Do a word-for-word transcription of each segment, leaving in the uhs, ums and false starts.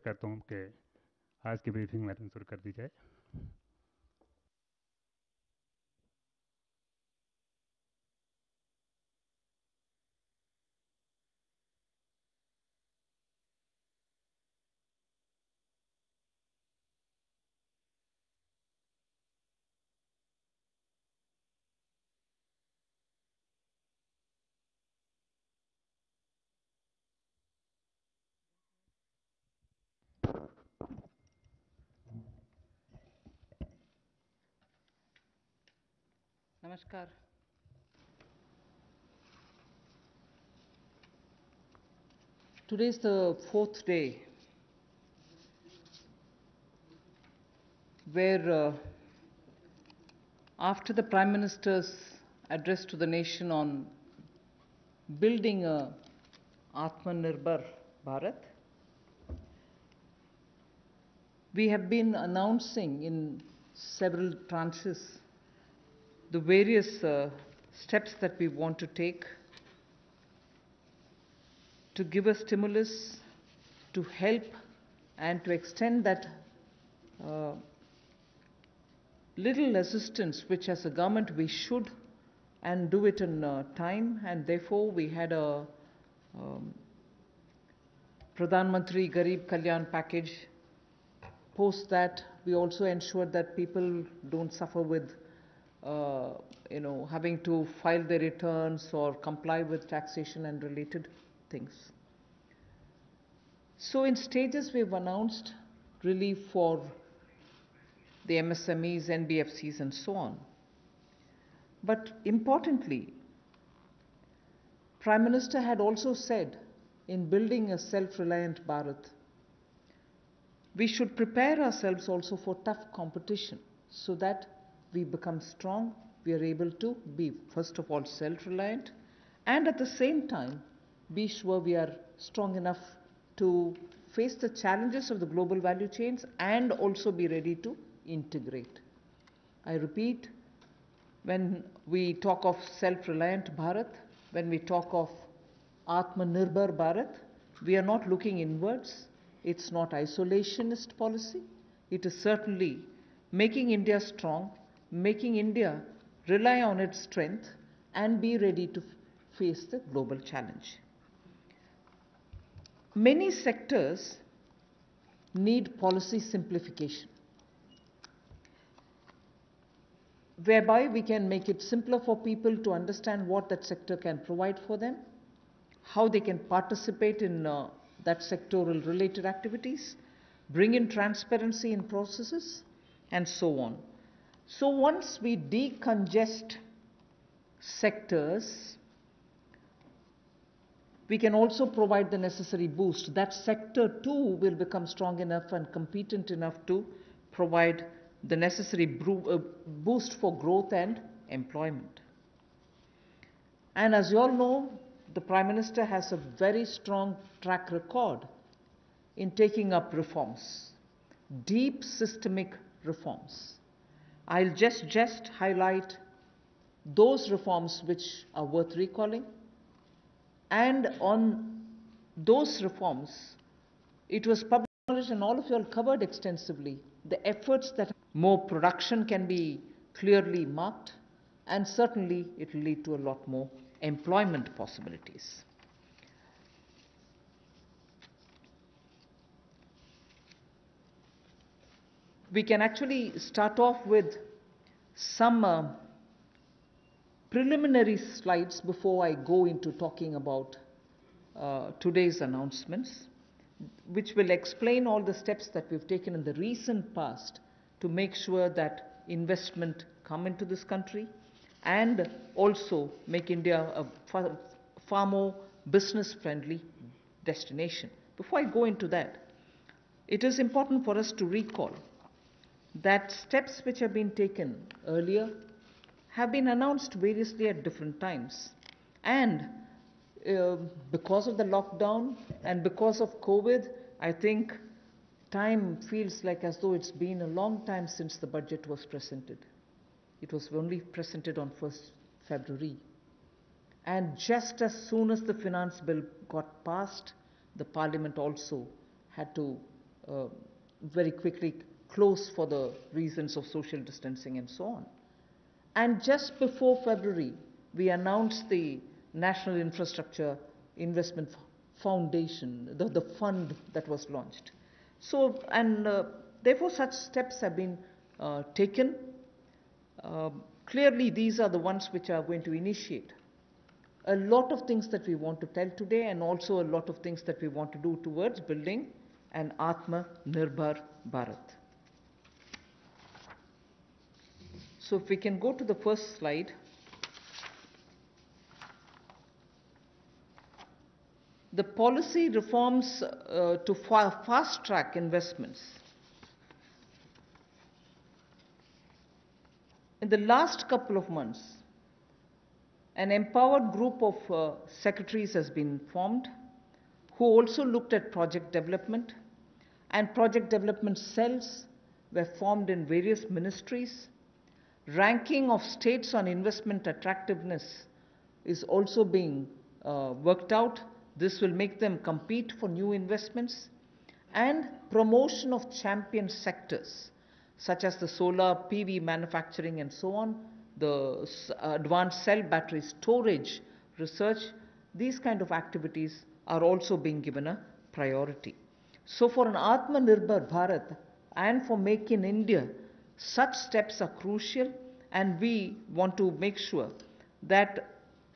करता हूँ कि आज की ब्रीफिंग मैंने शुरू कर दी जाए। Namaskar. Today is the fourth day where, uh, after the Prime Minister's address to the nation on building a Atmanirbhar Bharat, we have been announcing in several tranches the various uh, steps that we want to take to give a stimulus, to help, and to extend that uh, little assistance which as a government we should and do it in uh, time, and therefore we had a um, Pradhan Mantri Garib Kalyan package. Post that, we also ensured that people don't suffer with uh, you know, having to file their returns or comply with taxation and related things. So in stages we've announced relief for the M S M Es, N B F Cs and so on. But importantly, Prime Minister had also said in building a self-reliant Bharat, we should prepare ourselves also for tough competition so that we become strong, we are able to be first of all self-reliant, and at the same time be sure we are strong enough to face the challenges of the global value chains and also be ready to integrate. I repeat, when we talk of self-reliant Bharat, when we talk of Atmanirbhar Bharat, we are not looking inwards. It's not isolationist policy. It is certainly making India strong, making India rely on its strength and be ready to face the global challenge. Many sectors need policy simplification, whereby we can make it simpler for people to understand what that sector can provide for them, how they can participate in uh, that sectoral related activities, bring in transparency in processes, and so on. So once we decongest sectors, we can also provide the necessary boost. That sector too will become strong enough and competent enough to provide the necessary boost for growth and employment. And as you all know, the Prime Minister has a very strong track record in taking up reforms, deep systemic reforms. I'll just, just highlight those reforms which are worth recalling. And on those reforms, it was published and all of you all covered extensively the efforts that more production can be clearly marked, and certainly it will lead to a lot more employment possibilities. We can actually start off with some uh, preliminary slides before I go into talking about uh, today's announcements, which will explain all the steps that we've taken in the recent past to make sure that investment come into this country and also make India a far, far more business-friendly destination. Before I go into that, it is important for us to recall that steps which have been taken earlier have been announced variously at different times. And uh, because of the lockdown and because of COVID, I think time feels like as though it's been a long time since the budget was presented. It was only presented on first February. And just as soon as the finance bill got passed, the Parliament also had to uh, very quickly close for the reasons of social distancing and so on. And just before February, we announced the National Infrastructure Investment Foundation, the, the fund that was launched. So, and uh, therefore such steps have been uh, taken. Uh, clearly, these are the ones which are going to initiate a lot of things that we want to tell today, and also a lot of things that we want to do towards building an Atma-Nirbhar Bharat. So if we can go to the first slide. The policy reforms uh, to fa fast-track investments. In the last couple of months, an empowered group of uh, secretaries has been formed who also looked at project development, and project development cells were formed in various ministries. Ranking of states on investment attractiveness is also being uh, worked out. This will make them compete for new investments, and promotion of champion sectors such as the solar, P V manufacturing and so on, the advanced cell battery storage research. These kind of activities are also being given a priority. So for an Atma-Nirbhar Bharat and for Make in India, such steps are crucial, and we want to make sure that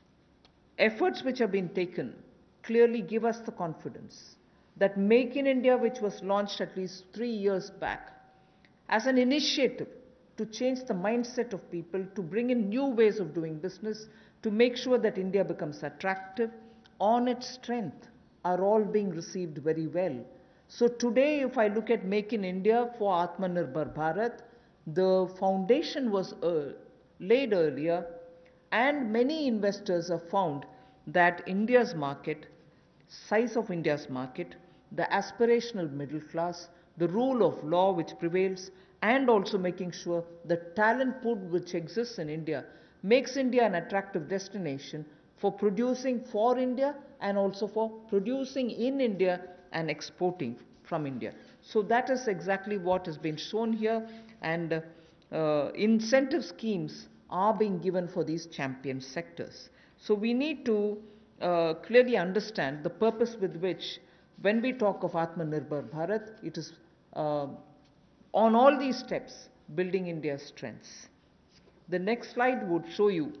efforts which have been taken clearly give us the confidence that Make in India, which was launched at least three years back, as an initiative to change the mindset of people, to bring in new ways of doing business, to make sure that India becomes attractive on its strength, are all being received very well. So today, if I look at Make in India for Atma-Nirbhar Bharat, the foundation was uh, laid earlier, and many investors have found that India's market, size of India's market, the aspirational middle class, the rule of law which prevails, and also making sure the talent pool which exists in India makes India an attractive destination for producing for India and also for producing in India and exporting from India. So that is exactly what has been shown here, and uh, uh, incentive schemes are being given for these champion sectors. So we need to uh, clearly understand the purpose with which, when we talk of Atma-Nirbhar Bharat, it is uh, on all these steps building India's strengths. The next slide would show you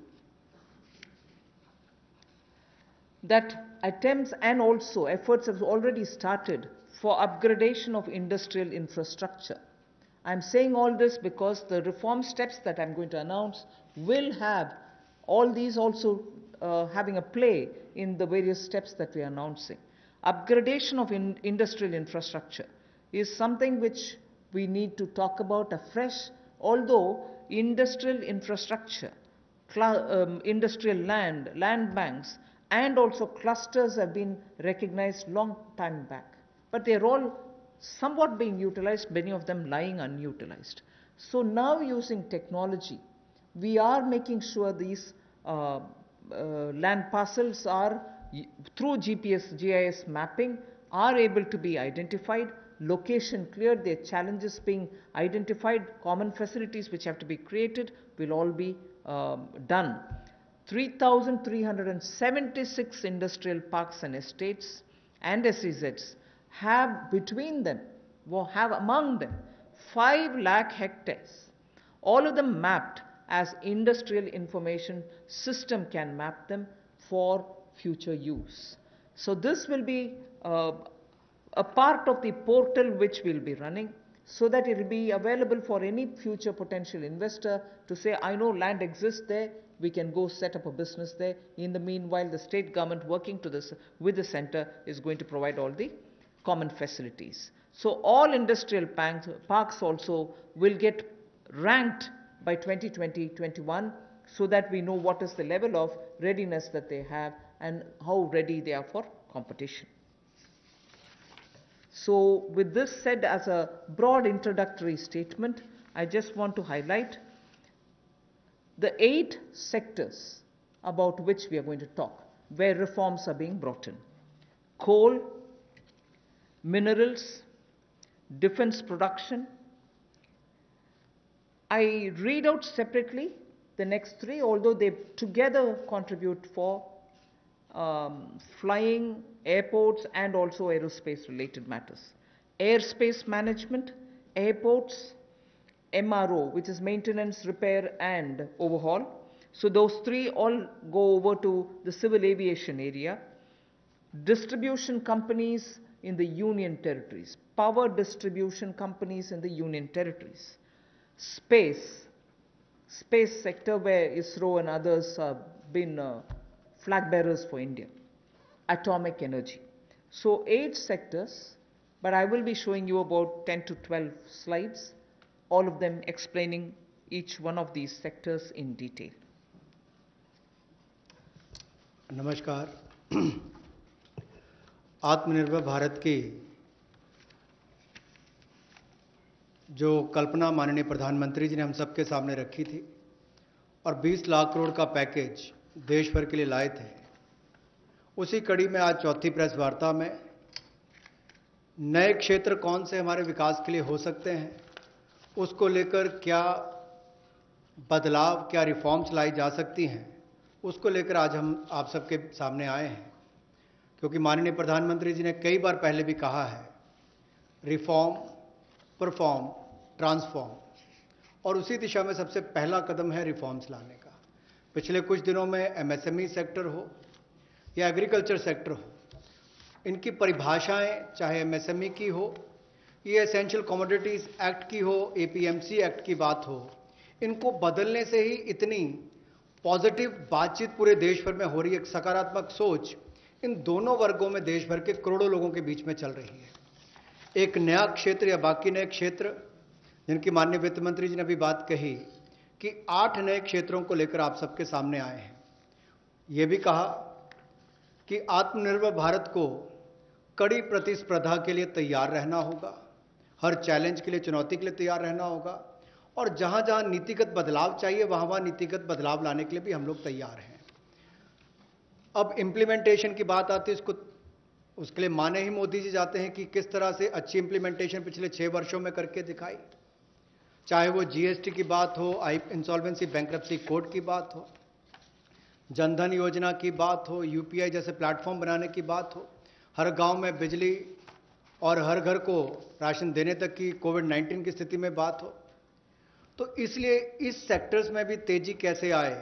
that attempts and also efforts have already started for upgradation of industrial infrastructure. I'm saying all this because the reform steps that I'm going to announce will have all these also uh, having a play in the various steps that we are announcing. Upgradation of in industrial infrastructure is something which we need to talk about afresh, although industrial infrastructure, um, industrial land, land banks, and also clusters have been recognized long time back. But they're all somewhat being utilized, many of them lying unutilized. So now, using technology, we are making sure these uh, uh, land parcels are, through G P S, G I S mapping, are able to be identified, location cleared, their challenges being identified, common facilities which have to be created will all be um, done. three thousand three hundred seventy-six industrial parks and estates and S E Zs have between them, have among them, five lakh hectares, all of them mapped as industrial information system can map them for future use. So this will be uh, a part of the portal which we'll be running, so that it will be available for any future potential investor to say, I know land exists there, we can go set up a business there. In the meanwhile, the state government working to this, with the center is going to provide all the common facilities. So all industrial parks also will get ranked by twenty twenty to twenty-one, so that we know what is the level of readiness that they have and how ready they are for competition. So with this said as a broad introductory statement, I just want to highlight the eight sectors about which we are going to talk, where reforms are being brought in: coal, minerals, defense production. I read out separately the next three, although they together contribute for um, flying, airports, and also aerospace related matters. Airspace management, airports, M R O, which is maintenance, repair, and overhaul. So those three all go over to the civil aviation area. Distribution companies in the union territories, power distribution companies in the union territories. Space, space sector where ISRO and others have been uh, flag bearers for India. Atomic energy. So eight sectors, but I will be showing you about ten to twelve slides, all of them explaining each one of these sectors in detail. नमस्कार। आत्मनिर्भर भारत की जो कल्पना माननीय प्रधानमंत्री जी ने हम सबके सामने रखी थी और बीस लाख करोड़ का पैकेज देश भर के लिए लाए थे, उसी कड़ी में आज चौथी प्रेस वार्ता में नए क्षेत्र कौन से हमारे विकास के लिए हो सकते हैं, उसको लेकर क्या बदलाव, क्या रिफॉर्म्स लाई जा सकती हैं, उसको लेकर आज हम आप सबके सामने आए हैं। क्योंकि माननीय प्रधानमंत्री जी ने कई बार पहले भी कहा है, रिफॉर्म, परफॉर्म, ट्रांसफॉर्म, और उसी दिशा में सबसे पहला कदम है रिफॉर्म्स लाने का। पिछले कुछ दिनों में एमएसएमई सेक्टर हो या एग्रीकल्चर सेक्टर हो, इनकी परिभाषाएं चाहे एमएसएमई की हो, ये एसेंशियल कमोडिटीज एक्ट की हो, एपीएमसी एक्ट की बात हो, इनको बदलने से ही इतनी पॉजिटिव बातचीत पूरे देश भर में हो रही है। एक सकारात्मक सोच इन दोनों वर्गों में देश भर के करोड़ों लोगों के बीच में चल रही है। एक नया क्षेत्र या बाकी नए क्षेत्र, जिनकी माननीय वित्त मंत्री जी ने भी बात कही कि आठ नए क्षेत्रों को लेकर आप सबके सामने आए हैं। यह भी कहा कि आत्मनिर्भर भारत को कड़ी प्रतिस्पर्धा के लिए तैयार रहना होगा, हर चैलेंज के लिए, चुनौती के लिए तैयार रहना होगा, और जहां जहां नीतिगत बदलाव चाहिए वहां वहां नीतिगत बदलाव लाने के लिए भी हम लोग तैयार हैं। अब इंप्लीमेंटेशन की बात आती है, इसको उसके लिए माने ही मोदी जी जाते हैं कि किस तरह से अच्छी इंप्लीमेंटेशन पिछले छह वर्षों में करके दिखाई। चाहे वो जीएसटी की बात हो, आई इंसॉल्वेंसी बैंक्रप्सी कोड की बात हो, जनधन योजना की बात हो, यूपीआई जैसे प्लेटफॉर्म बनाने की बात हो, हर गांव में बिजली और हर घर को राशन देने तक की कोविड नाइन्टीन की स्थिति में बात हो। तो इसलिए इस सेक्टर्स में भी तेजी कैसे आए,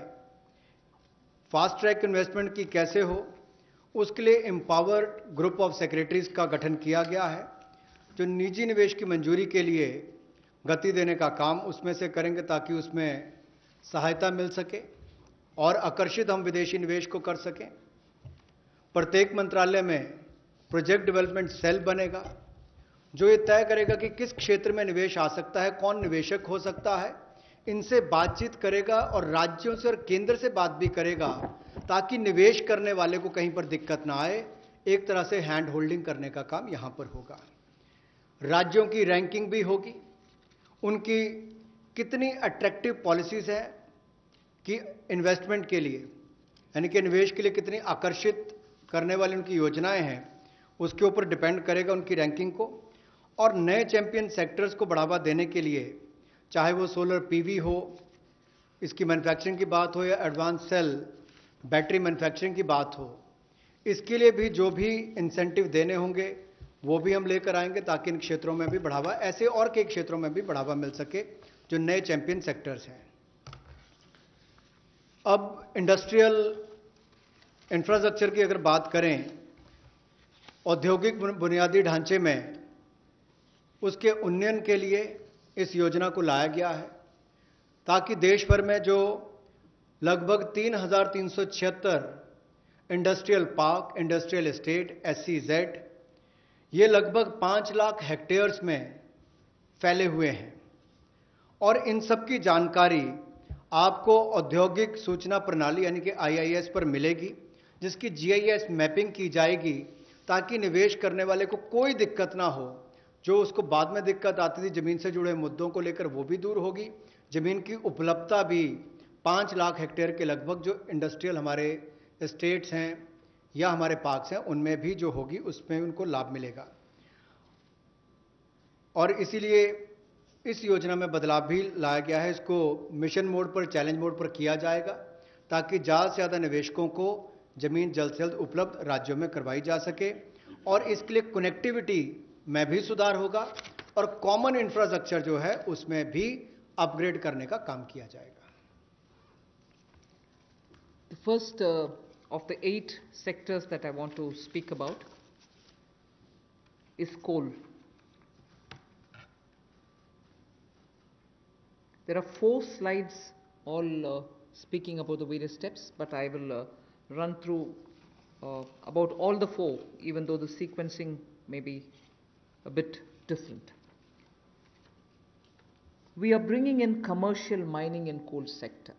फास्ट ट्रैक इन्वेस्टमेंट की कैसे हो, उसके लिए एम्पावर्ड ग्रुप ऑफ सेक्रेटरीज का गठन किया गया है, जो निजी निवेश की मंजूरी के लिए गति देने का काम उसमें से करेंगे ताकि उसमें सहायता मिल सके और आकर्षित हम विदेशी निवेश को कर सकें। प्रत्येक मंत्रालय में प्रोजेक्ट डेवलपमेंट सेल बनेगा जो ये तय करेगा कि किस क्षेत्र में निवेश आ सकता है, कौन निवेशक हो सकता है, इनसे बातचीत करेगा और राज्यों से और केंद्र से बात भी करेगा ताकि निवेश करने वाले को कहीं पर दिक्कत ना आए। एक तरह से हैंड होल्डिंग करने का काम यहां पर होगा। राज्यों की रैंकिंग भी होगी, उनकी कितनी अट्रैक्टिव पॉलिसीज हैं कि इन्वेस्टमेंट के लिए, यानी कि निवेश के लिए कितनी आकर्षित करने वाली उनकी योजनाएं हैं, उसके ऊपर डिपेंड करेगा उनकी रैंकिंग को। और नए चैंपियन सेक्टर्स को बढ़ावा देने के लिए, चाहे वो सोलर पीवी हो, इसकी मैन्युफैक्चरिंग की बात हो, या एडवांस सेल बैटरी मैन्युफैक्चरिंग की बात हो, इसके लिए भी जो भी इंसेंटिव देने होंगे वो भी हम लेकर आएंगे ताकि इन क्षेत्रों में भी बढ़ावा, ऐसे और कई क्षेत्रों में भी बढ़ावा मिल सके जो नए चैंपियन सेक्टर्स हैं। अब इंडस्ट्रियल इंफ्रास्ट्रक्चर की अगर बात करें, औद्योगिक बुनियादी ढांचे में उसके उन्नयन के लिए इस योजना को लाया गया है ताकि देश भर में जो लगभग तीन हजार तीन सौ छिहत्तर industrial park, industrial estate, SEZ, ये लगभग पाँच लाख हेक्टेयर्स में फैले हुए हैं और इन सब की जानकारी आपको औद्योगिक सूचना प्रणाली यानी कि आईआईएस पर मिलेगी, जिसकी जीआईएस मैपिंग की जाएगी ताकि निवेश करने वाले को कोई दिक्कत ना हो। जो उसको बाद में दिक्कत आती थी जमीन से जुड़े मुद्दों को लेकर, वो भी दूर होगी। जमीन की उपलब्धता भी पाँच लाख हेक्टेयर के लगभग जो इंडस्ट्रियल हमारे स्टेट्स हैं या हमारे पार्क्स हैं उनमें भी जो होगी उसमें उनको लाभ मिलेगा। और इसीलिए इस योजना में बदलाव भी लाया गया है। इसको मिशन मोड पर, चैलेंज मोड पर किया जाएगा ताकि ज़्यादा से ज़्यादा निवेशकों को जमीन जल्द से जल्द उपलब्ध राज्यों में करवाई जा सके और इसके लिए कनेक्टिविटी में भी सुधार होगा और कॉमन इंफ्रास्ट्रक्चर जो है उसमें भी अपग्रेड करने का काम किया जाएगा। The first uh, of the eight sectors that I want to speak about is coal. There are four slides all uh, speaking about the various steps, but I will uh, run through uh, about all the four, even though the sequencing may be a bit different. We are bringing in commercial mining in coal sector.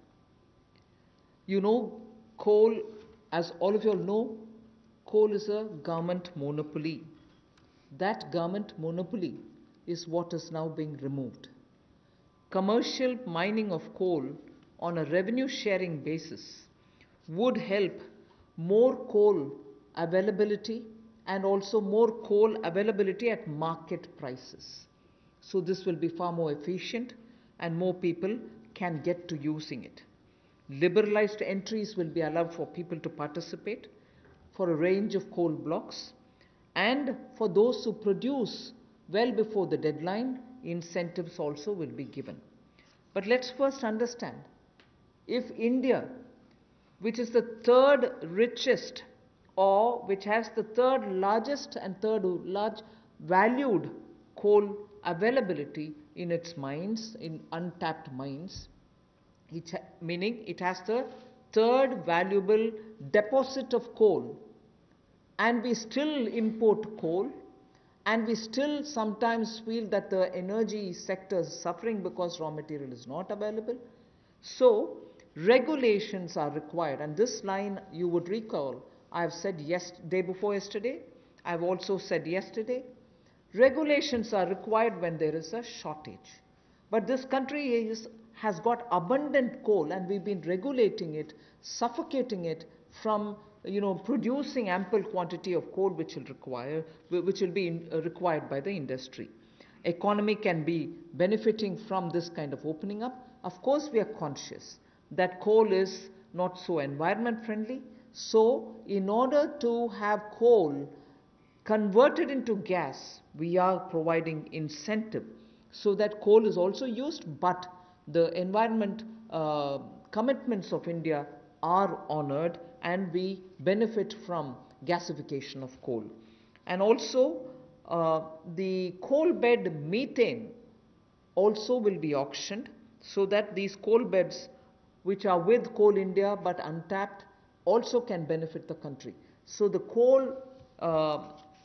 You know, coal, as all of you all know, coal is a government monopoly. That government monopoly is what is now being removed. Commercial mining of coal on a revenue sharing basis would help more coal availability and also more coal availability at market prices. So this will be far more efficient and more people can get to using it. Liberalized entries will be allowed for people to participate for a range of coal blocks, and for those who produce well before the deadline, incentives also will be given. But let's first understand, if India, which is the third richest or which has the third largest and third large valued coal availability in its mines, in untapped mines, it, meaning it has the third valuable deposit of coal, and we still import coal, and we still sometimes feel that the energy sector is suffering because raw material is not available. So regulations are required, and this line you would recall I have said yes, day before yesterday, I have also said yesterday, regulations are required when there is a shortage. But this country is, has got abundant coal, and we've been regulating it, suffocating it from you know, producing ample quantity of coal which will require, which will be in, uh, required by the industry. Economy can be benefiting from this kind of opening up. Of course, we are conscious that coal is not so environment friendly. So, in order to have coal converted into gas, we are providing incentive so that coal is also used, but the environment uh, commitments of India are honored, and we benefit from gasification of coal. And also uh, the coal bed methane also will be auctioned, so that these coal beds which are with Coal India but untapped also can benefit the country. So the coal uh,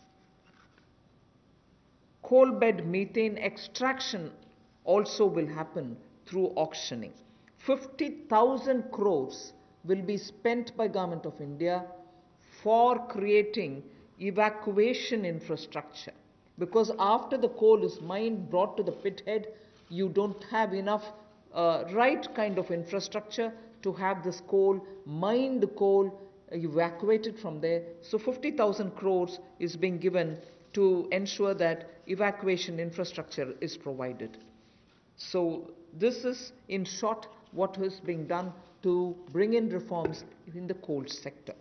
coal bed methane extraction also will happen through auctioning. fifty thousand crores will be spent by Government of India for creating evacuation infrastructure, because after the coal is mined, brought to the pit head, you don't have enough uh, right kind of infrastructure to have this coal, mined coal, evacuated from there. So fifty thousand crores is being given to ensure that evacuation infrastructure is provided. So this is in short what is being done to bring in reforms in the coal sector.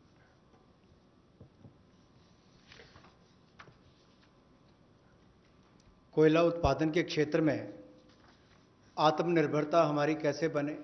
कोयला उत्पादन के क्षेत्र में आत्मनिर्भरता हमारी कैसे बने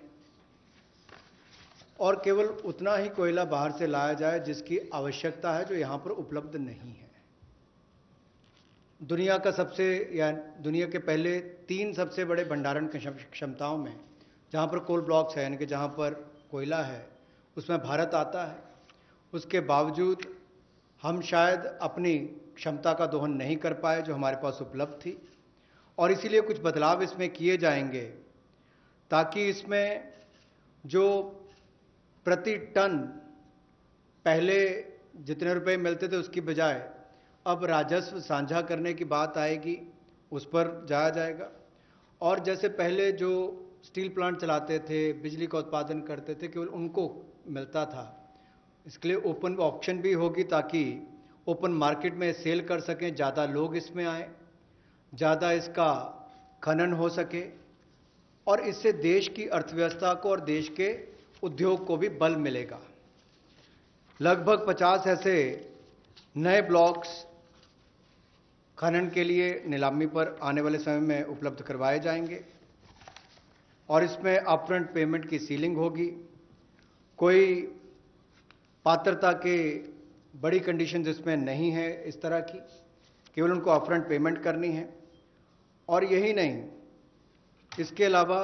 और केवल उतना ही कोयला बाहर से लाया जाए जिसकी आवश्यकता है, जो यहां पर उपलब्ध नहीं है। दुनिया का सबसे या दुनिया के पहले तीन सबसे बड़े भंडारण क्षमताओं में जहां पर कोल ब्लॉक्स है, यानी कि जहां पर कोयला है, उसमें भारत आता है। उसके बावजूद हम शायद अपनी क्षमता का दोहन नहीं कर पाए जो हमारे पास उपलब्ध थी, और इसीलिए कुछ बदलाव इसमें किए जाएंगे ताकि इसमें जो प्रति टन पहले जितने रुपए मिलते थे उसकी बजाय अब राजस्व साझा करने की बात आएगी, उस पर जाया जाएगा। और जैसे पहले जो स्टील प्लांट चलाते थे, बिजली का उत्पादन करते थे, केवल उनको मिलता था, इसके लिए ओपन ऑक्शन भी होगी ताकि ओपन मार्केट में सेल कर सकें, ज़्यादा लोग इसमें आए। ज़्यादा इसका खनन हो सके और इससे देश की अर्थव्यवस्था को और देश के उद्योग को भी बल मिलेगा। लगभग पचास ऐसे नए ब्लॉक्स खनन के लिए नीलामी पर आने वाले समय में उपलब्ध करवाए जाएंगे और इसमें अपफ्रंट पेमेंट की सीलिंग होगी। कोई पात्रता के बड़ी कंडीशंस इसमें नहीं है इस तरह की, केवल उनको अपफ्रंट पेमेंट करनी है। और यही नहीं, इसके अलावा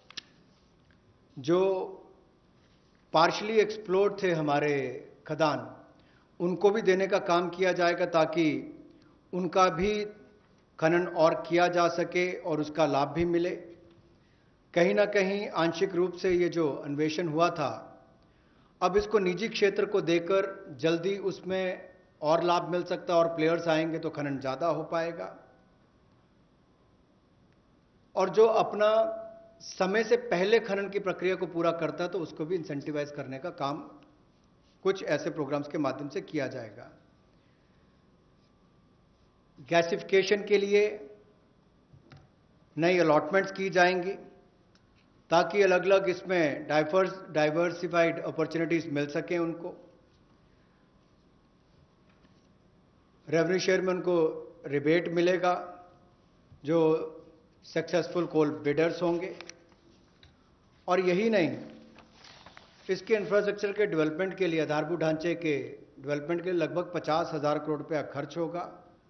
जो पार्शली एक्सप्लोर्ड थे हमारे खदान, उनको भी देने का काम किया जाएगा ताकि उनका भी खनन और किया जा सके और उसका लाभ भी मिले। कहीं ना कहीं आंशिक रूप से ये जो अन्वेषण हुआ था, अब इसको निजी क्षेत्र को देकर जल्दी उसमें और लाभ मिल सकता है और प्लेयर्स आएंगे तो खनन ज़्यादा हो पाएगा। और जो अपना समय से पहले खनन की प्रक्रिया को पूरा करता है तो उसको भी इंसेंटिवाइज करने का काम कुछ ऐसे प्रोग्राम्स के माध्यम से किया जाएगा। गैसिफिकेशन के लिए नई अलॉटमेंट्स की जाएंगी ताकि अलग अलग इसमें डाइवर्स डाइवर्सिफाइड अपॉर्चुनिटीज मिल सकें उनको। रेवेन्यू शेयर में उनको रिबेट मिलेगा जो सक्सेसफुल कोल बिडर्स होंगे। और यही नहीं, इसके इंफ्रास्ट्रक्चर के डेवलपमेंट के लिए, आधारभूत ढांचे के डेवलपमेंट के लिए लगभग पचास हजार करोड़ रुपया खर्च होगा।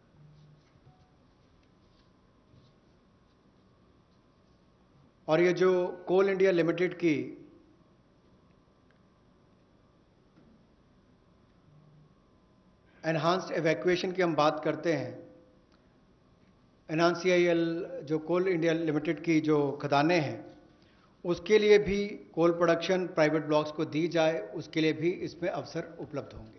और ये जो कोल इंडिया लिमिटेड की एनहांस्ड एवैक्यूएशन की हम बात करते हैं, एनआरसीआईएल जो कोल इंडिया लिमिटेड की जो खदानें हैं, उसके लिए भी कोल प्रोडक्शन प्राइवेट ब्लॉक्स को दी जाए, उसके लिए भी इसमें अवसर उपलब्ध होंगे।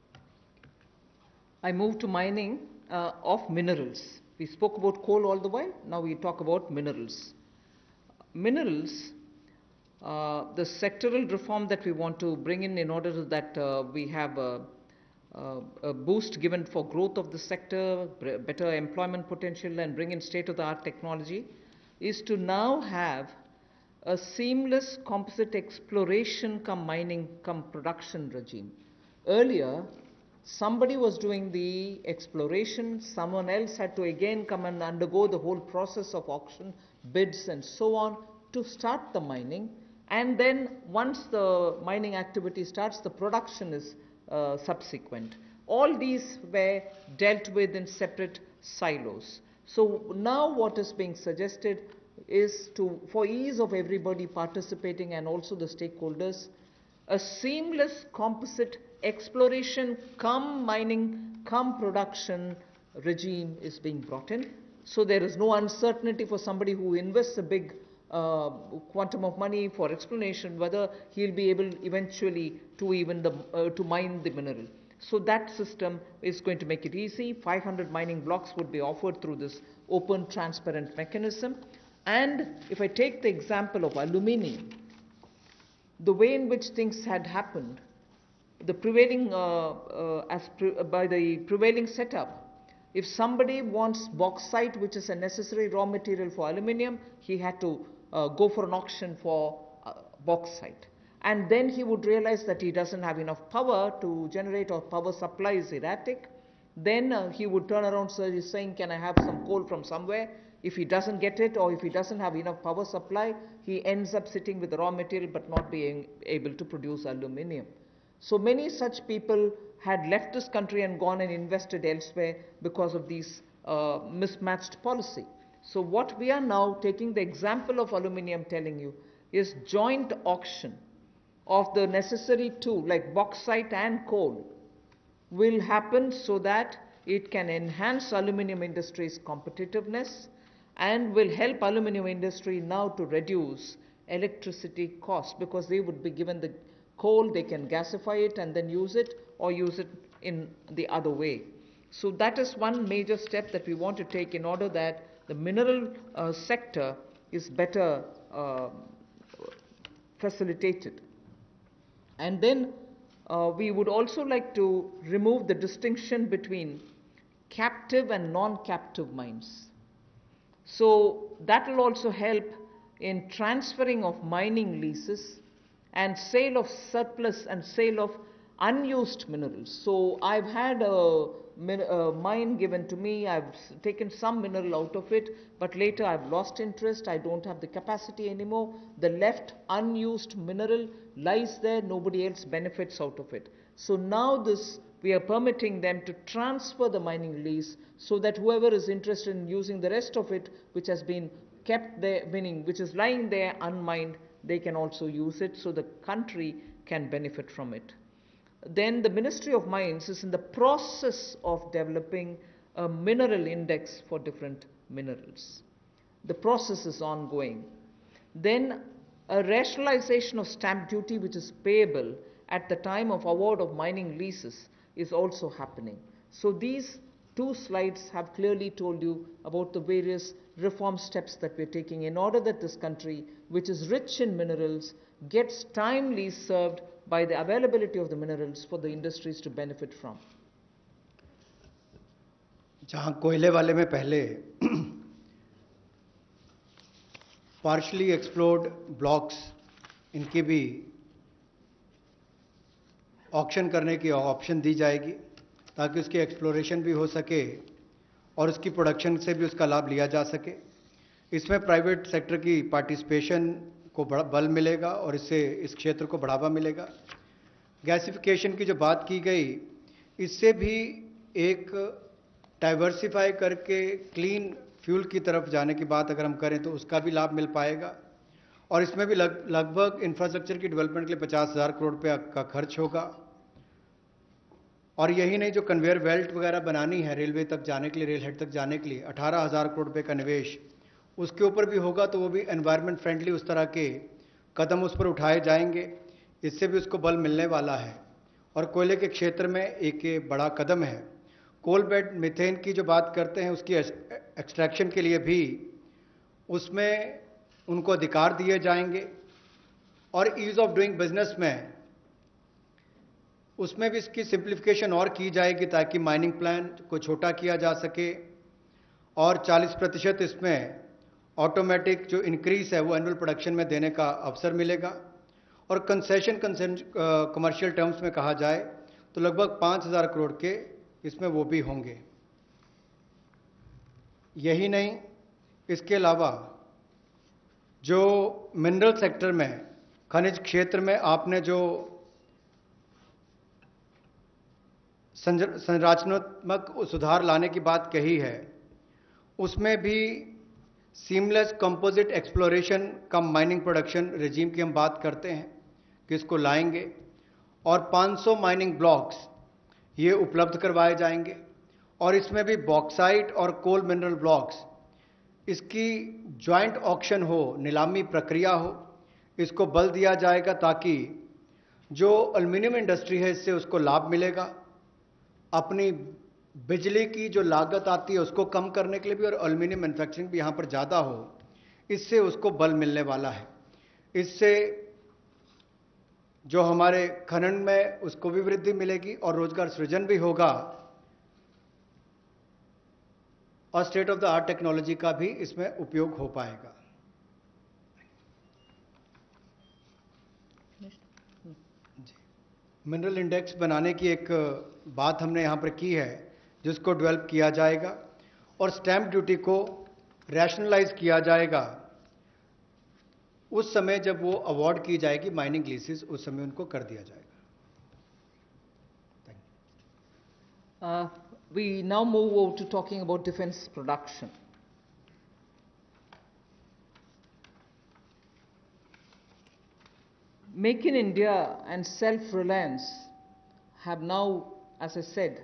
I move to mining uh, of minerals. We spoke about coal all the while. Now we talk about minerals. Minerals, uh, the sectoral reform that we want to bring in in order to that uh, we have a, a, a boost given for growth of the sector, better employment potential, and bring in state-of-the-art technology, is to now have a seamless composite exploration come mining come production regime. Earlier, somebody was doing the exploration, someone else had to again come and undergo the whole process of auction, bids and so on to start the mining, and then once the mining activity starts, the production is uh, subsequent. All these were dealt with in separate silos. So now what is being suggested is to, for ease of everybody participating and also the stakeholders, a seamless composite exploration come mining come production regime is being brought in. So there is no uncertainty for somebody who invests a big uh, quantum of money for exploration whether he'll be able eventually to even the, uh, to mine the mineral. So that system is going to make it easy. five hundred mining blocks would be offered through this open transparent mechanism. And if I take the example of aluminium, the way in which things had happened, the prevailing, uh, uh, as pre by the prevailing setup, if somebody wants bauxite, which is a necessary raw material for aluminium, he had to uh, go for an auction for uh, bauxite. And then he would realize that he doesn't have enough power to generate, or power supply is erratic. Then uh, he would turn around saying, can I have some coal from somewhere? If he doesn't get it, or if he doesn't have enough power supply, he ends up sitting with the raw material but not being able to produce aluminium. So many such people had left this country and gone and invested elsewhere because of these uh, mismatched policy. So what we are now taking the example of aluminium telling you is joint auction of the necessary two, like bauxite and coal, will happen so that it can enhance aluminium industry's competitiveness and will help aluminium industry now to reduce electricity costs, because they would be given the coal, they can gasify it and then use it, or use it in the other way. So that is one major step that we want to take in order that the mineral uh, sector is better uh, facilitated. And then uh, we would also like to remove the distinction between captive and non-captive mines. So that will also help in transferring of mining leases and sale of surplus and sale of unused minerals. So I've had a, a mine given to me, I've taken some mineral out of it, but later I've lost interest, I don't have the capacity anymore. The left unused mineral lies there, nobody else benefits out of it. So now this, we are permitting them to transfer the mining lease so that whoever is interested in using the rest of it, which has been kept there, meaning which is lying there unmined, they can also use it, so the country can benefit from it. Then the Ministry of Mines is in the process of developing a mineral index for different minerals. The process is ongoing. Then a rationalization of stamp duty, which is payable at the time of award of mining leases, is also happening. So these two slides have clearly told you about the various reform steps that we're taking in order that this country, which is rich in minerals, gets timely served by the availability of the minerals for the industries to benefit from. जहां कोयले वाले में पहले partially explored blocks इनकी भी auction करने की option दी जाएगी ताकि उसकी एक्सप्लोरेशन भी हो सके और उसकी प्रोडक्शन से भी उसका लाभ लिया जा सके। इसमें प्राइवेट सेक्टर की पार्टिसिपेशन को बल मिलेगा और इससे इस क्षेत्र को बढ़ावा मिलेगा। गैसिफिकेशन की जो बात की गई, इससे भी एक डाइवर्सिफाई करके क्लीन फ्यूल की तरफ जाने की बात अगर हम करें तो उसका भी लाभ मिल पाएगा। और इसमें भी लग, लगभग इंफ्रास्ट्रक्चर की डेवलपमेंट के लिए पचास हज़ार करोड़ रुपये का खर्च होगा। और यही नहीं, जो कन्वेयर बेल्ट वगैरह बनानी है रेलवे तक जाने के लिए, रेल हेड तक जाने के लिए अठारह हज़ार करोड़ रुपये का निवेश उसके ऊपर भी होगा, तो वो भी एनवायरनमेंट फ्रेंडली उस तरह के कदम उस पर उठाए जाएंगे, इससे भी उसको बल मिलने वाला है। और कोयले के क्षेत्र में एक बड़ा कदम है। कोल बेड मीथेन की जो बात करते हैं उसकी एक्सट्रैक्शन के लिए भी उसमें उनको अधिकार दिए जाएंगे। और ईज ऑफ डूइंग बिजनेस में उसमें भी इसकी सिंप्लीफिकेशन और की जाएगी ताकि माइनिंग प्लान को छोटा किया जा सके और चालीस प्रतिशत इसमें ऑटोमेटिक जो इंक्रीज है वो एनुअल प्रोडक्शन में देने का अवसर मिलेगा। और कंसेशन कमर्शियल टर्म्स में कहा जाए तो लगभग पाँच हज़ार करोड़ के इसमें वो भी होंगे। यही नहीं, इसके अलावा जो मिनरल सेक्टर में, खनिज क्षेत्र में आपने जो संरचनात्मक सुधार लाने की बात कही है, उसमें भी seamless composite exploration cum mining production regime की हम बात करते हैं कि इसको लाएंगे और पाँच सौ माइनिंग ब्लॉक्स ये उपलब्ध करवाए जाएंगे। और इसमें भी बॉक्साइट और कोल मिनरल ब्लॉक्स, इसकी जॉइंट ऑक्शन हो, नीलामी प्रक्रिया हो, इसको बल दिया जाएगा ताकि जो एल्युमिनियम इंडस्ट्री है इससे उसको लाभ मिलेगा। अपनी बिजली की जो लागत आती है उसको कम करने के लिए भी, और एल्युमिनियम मैन्युफैक्चरिंग भी यहाँ पर ज़्यादा हो, इससे उसको बल मिलने वाला है। इससे जो हमारे खनन में उसको भी वृद्धि मिलेगी और रोजगार सृजन भी होगा और state of the art technology का भी इसमें उपयोग हो पाएगा। जी, मिनरल इंडेक्स बनाने की एक बात हमने यहाँ पर की है जिसको डेवलप किया जाएगा और स्टैंप ड्यूटी को रैशनलाइज किया जाएगा उस समय जब वो अवार्ड की जाएगी माइनिंग लीसेस, उस समय उनको कर दिया जाएगा। Uh, we now move over to talking about defense production. Make in India and self-reliance have now, as I said,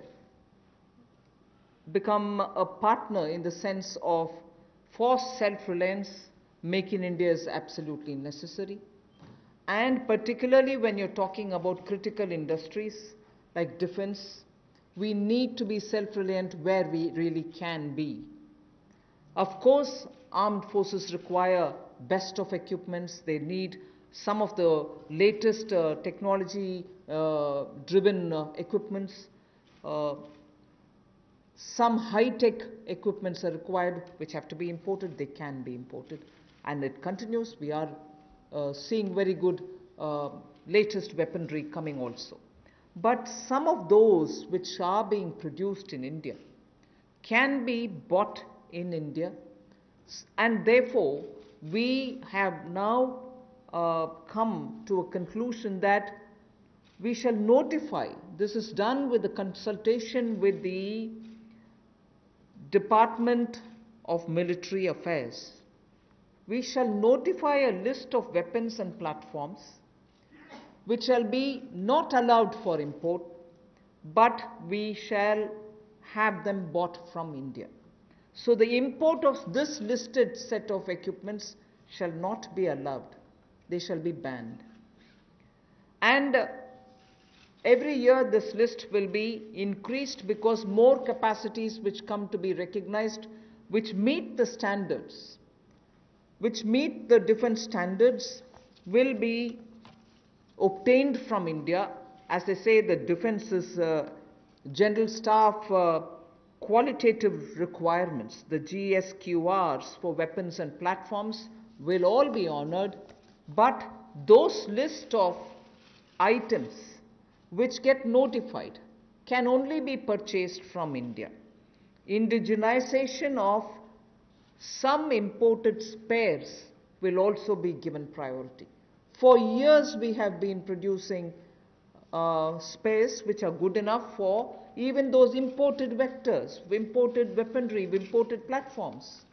become a partner in the sense of for self-reliance, Make in India is absolutely necessary. And particularly when you're talking about critical industries like defense, we need to be self-reliant where we really can be. Of course, armed forces require best of equipments. They need some of the latest uh, technology uh, driven uh, equipments. Uh, some high-tech equipments are required which have to be imported, they can be imported. And it continues. We are uh, seeing very good uh, latest weaponry coming also. But some of those which are being produced in India can be bought in India, and therefore we have now uh, come to a conclusion that we shall notify. This is done with the consultation with the Department of Military Affairs. We shall notify a list of weapons and platforms which shall be not allowed for import, but we shall have them bought from India. So the import of this listed set of equipments shall not be allowed. They shall be banned. And uh, every year this list will be increased because more capacities which come to be recognized, which meet the standards, which meet the defense standards, will be obtained from India. As they say, the defense is uh, General Staff uh, qualitative requirements, the G S Q Rs for weapons and platforms will all be honored, but those list of items which get notified can only be purchased from India. Indigenization of some imported spares will also be given priority. For years we have been producing uh, spares which are good enough for even those imported vectors, imported weaponry, imported platforms.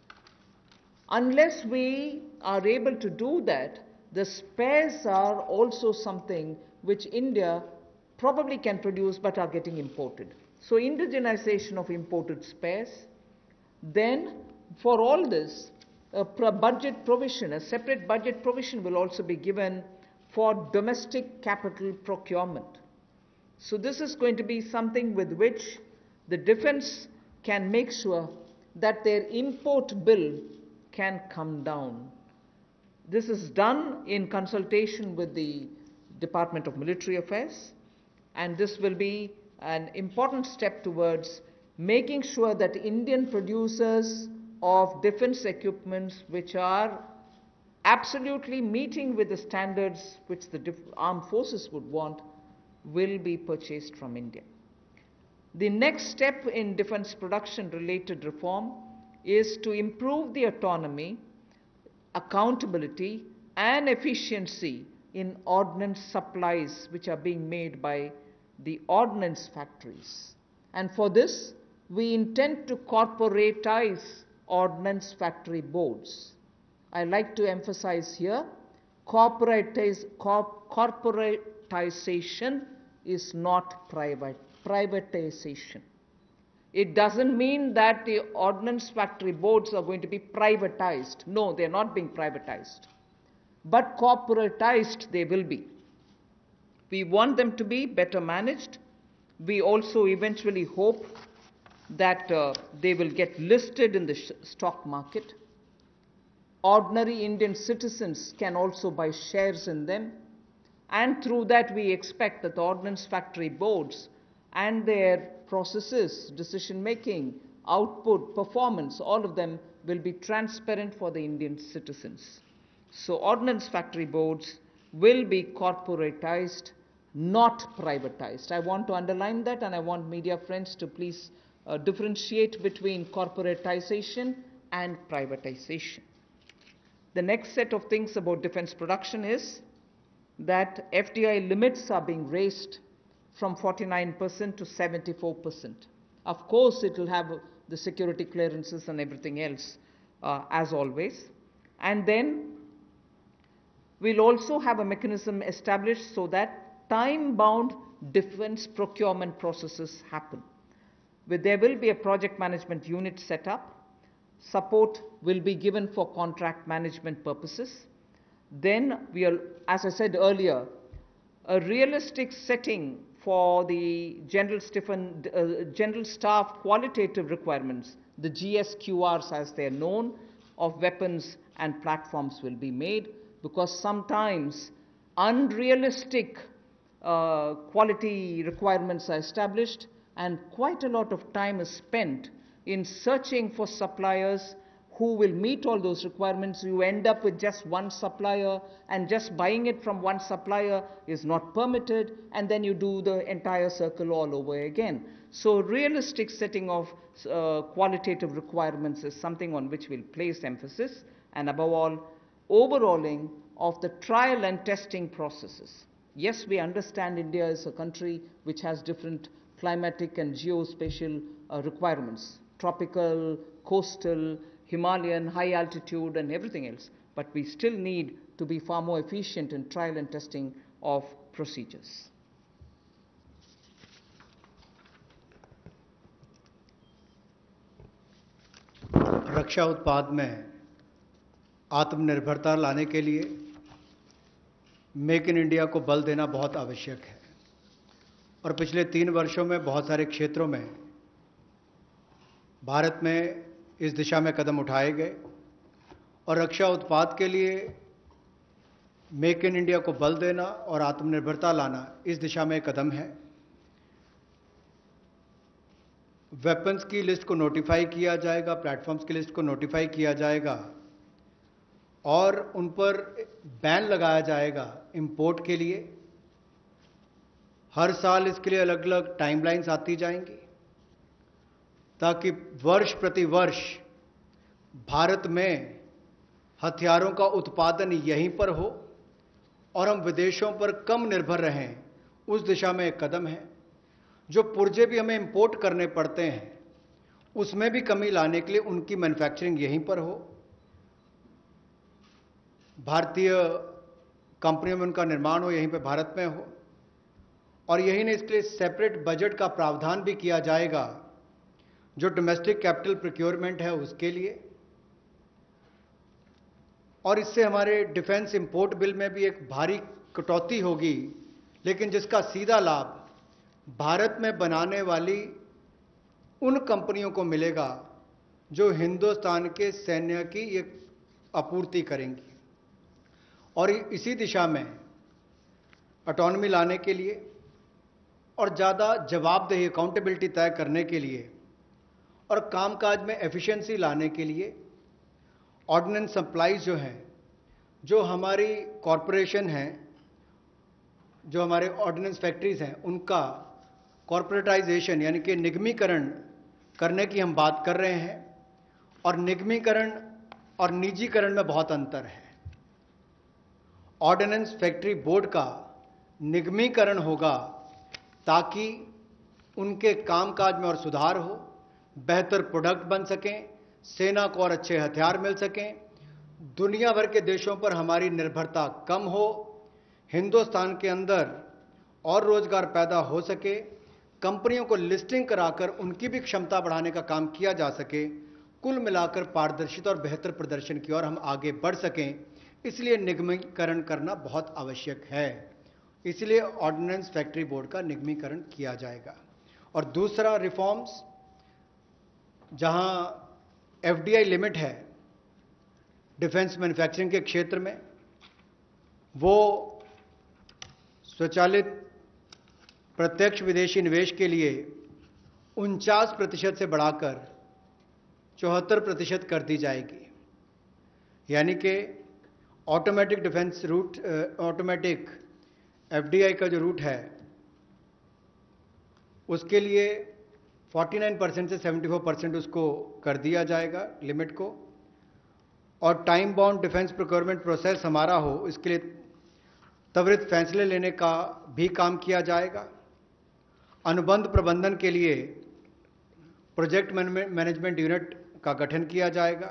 Unless we are able to do that, the spares are also something which India probably can produce but are getting imported. So indigenization of imported spares. Then for all this, a budget provision, a separate budget provision will also be given for domestic capital procurement. So this is going to be something with which the defense can make sure that their import bill can come down. This is done in consultation with the Department of Military Affairs, and this will be an important step towards making sure that Indian producers of defense equipments which are absolutely meeting with the standards which the armed forces would want will be purchased from India. The next step in defense production related reform is to improve the autonomy, accountability and efficiency in ordnance supplies which are being made by the ordnance factories. And for this, we intend to corporatize ordnance factory boards. I like to emphasize here, corporatize, corp, corporatization is not private, privatization. It doesn't mean that the ordnance factory boards are going to be privatized. No, they're not being privatized. But corporatized they will be. We want them to be better managed. We also eventually hope that uh, they will get listed in the stock market. Ordinary Indian citizens can also buy shares in them. And through that we expect that the ordnance factory boards and their processes, decision making, output, performance, all of them will be transparent for the Indian citizens. So ordnance factory boards will be corporatized, not privatized. I want to underline that, and I want media friends to please uh, differentiate between corporatization and privatization. The next set of things about defense production is that F D I limits are being raised from forty-nine percent to seventy-four percent. Of course, it will have the security clearances and everything else uh, as always. And then we'll also have a mechanism established so that time-bound defense procurement processes happen. Where there will be a project management unit set up. Support will be given for contract management purposes. Then we are, as I said earlier, a realistic setting for the General, Stephen, uh, General Staff qualitative requirements, the G S Q Rs as they are known, of weapons and platforms will be made, because sometimes unrealistic uh, quality requirements are established and quite a lot of time is spent in searching for suppliers who will meet all those requirements. You end up with just one supplier, and just buying it from one supplier is not permitted, and then you do the entire circle all over again. So realistic setting of uh, qualitative requirements is something on which we'll place emphasis, and above all, overhauling of the trial and testing processes. Yes, we understand India is a country which has different climatic and geospatial uh, requirements, tropical, coastal, Himalayan, high altitude, and everything else. But we still need to be far more efficient in trial and testing of procedures. रक्षा उत्पाद में आत्मनिर्भरता लाने के लिए make in India को बल देना बहुत आवश्यक है, और पिछले तीन वर्षों में बहुत सारे क्षेत्रों में भारत में इस दिशा में कदम उठाए गए, और रक्षा उत्पाद के लिए मेक इन इंडिया को बल देना और आत्मनिर्भरता लाना इस दिशा में एक कदम है। वेपन्स की लिस्ट को नोटिफाई किया जाएगा, प्लेटफॉर्म्स की लिस्ट को नोटिफाई किया जाएगा, और उन पर बैन लगाया जाएगा इंपोर्ट के लिए। हर साल इसके लिए अलग अलग टाइमलाइंस आती जाएंगी, ताकि वर्ष प्रति वर्ष भारत में हथियारों का उत्पादन यहीं पर हो और हम विदेशों पर कम निर्भर रहें। उस दिशा में एक कदम है। जो पुर्जे भी हमें इंपोर्ट करने पड़ते हैं, उसमें भी कमी लाने के लिए उनकी मैन्युफैक्चरिंग यहीं पर हो, भारतीय कंपनियों में उनका निर्माण हो, यहीं पे भारत में हो। और यही नहीं, इसके लिए सेपरेट बजट का प्रावधान भी किया जाएगा, जो डोमेस्टिक कैपिटल प्रोक्योरमेंट है उसके लिए। और इससे हमारे डिफेंस इंपोर्ट बिल में भी एक भारी कटौती होगी, लेकिन जिसका सीधा लाभ भारत में बनाने वाली उन कंपनियों को मिलेगा जो हिंदुस्तान के सैन्य की एक आपूर्ति करेंगी। और इसी दिशा में ऑटोनॉमी लाने के लिए और ज़्यादा जवाबदेही, अकाउंटेबिलिटी तय करने के लिए और कामकाज में एफिशिएंसी लाने के लिए ऑर्डिनेंस सप्लाईज जो हैं, जो हमारी कॉरपोरेशन हैं, जो हमारे ऑर्डिनेंस फैक्ट्रीज हैं, उनका कॉरपोरेटाइजेशन यानी कि निगमीकरण करने की हम बात कर रहे हैं। और निगमीकरण और निजीकरण में बहुत अंतर है। ऑर्डिनेंस फैक्ट्री बोर्ड का निगमीकरण होगा ताकि उनके कामकाज में और सुधार हो, बेहतर प्रोडक्ट बन सकें, सेना को और अच्छे हथियार मिल सकें, दुनिया भर के देशों पर हमारी निर्भरता कम हो, हिंदुस्तान के अंदर और रोजगार पैदा हो सके, कंपनियों को लिस्टिंग कराकर उनकी भी क्षमता बढ़ाने का काम किया जा सके। कुल मिलाकर पारदर्शिता और बेहतर प्रदर्शन की ओर हम आगे बढ़ सकें, इसलिए निगमीकरण करना बहुत आवश्यक है। इसलिए ऑर्डिनेंस फैक्ट्री बोर्ड का निगमीकरण किया जाएगा। और दूसरा रिफॉर्म्स, जहां एफडीआई लिमिट है डिफेंस मैन्युफैक्चरिंग के क्षेत्र में, वो स्वचालित प्रत्यक्ष विदेशी निवेश के लिए उनचास प्रतिशत से बढ़ाकर चौहत्तर प्रतिशत कर दी जाएगी। यानी कि automatic defence route, automatic FDI का जो रूट है उसके लिए उनचास परसेंट से चौहत्तर परसेंट उसको कर दिया जाएगा लिमिट को। और time bound defence procurement process हमारा हो, इसके लिए त्वरित फैसले लेने का भी काम किया जाएगा। अनुबंध प्रबंधन के लिए प्रोजेक्ट मैनेजमेंट यूनिट का गठन किया जाएगा।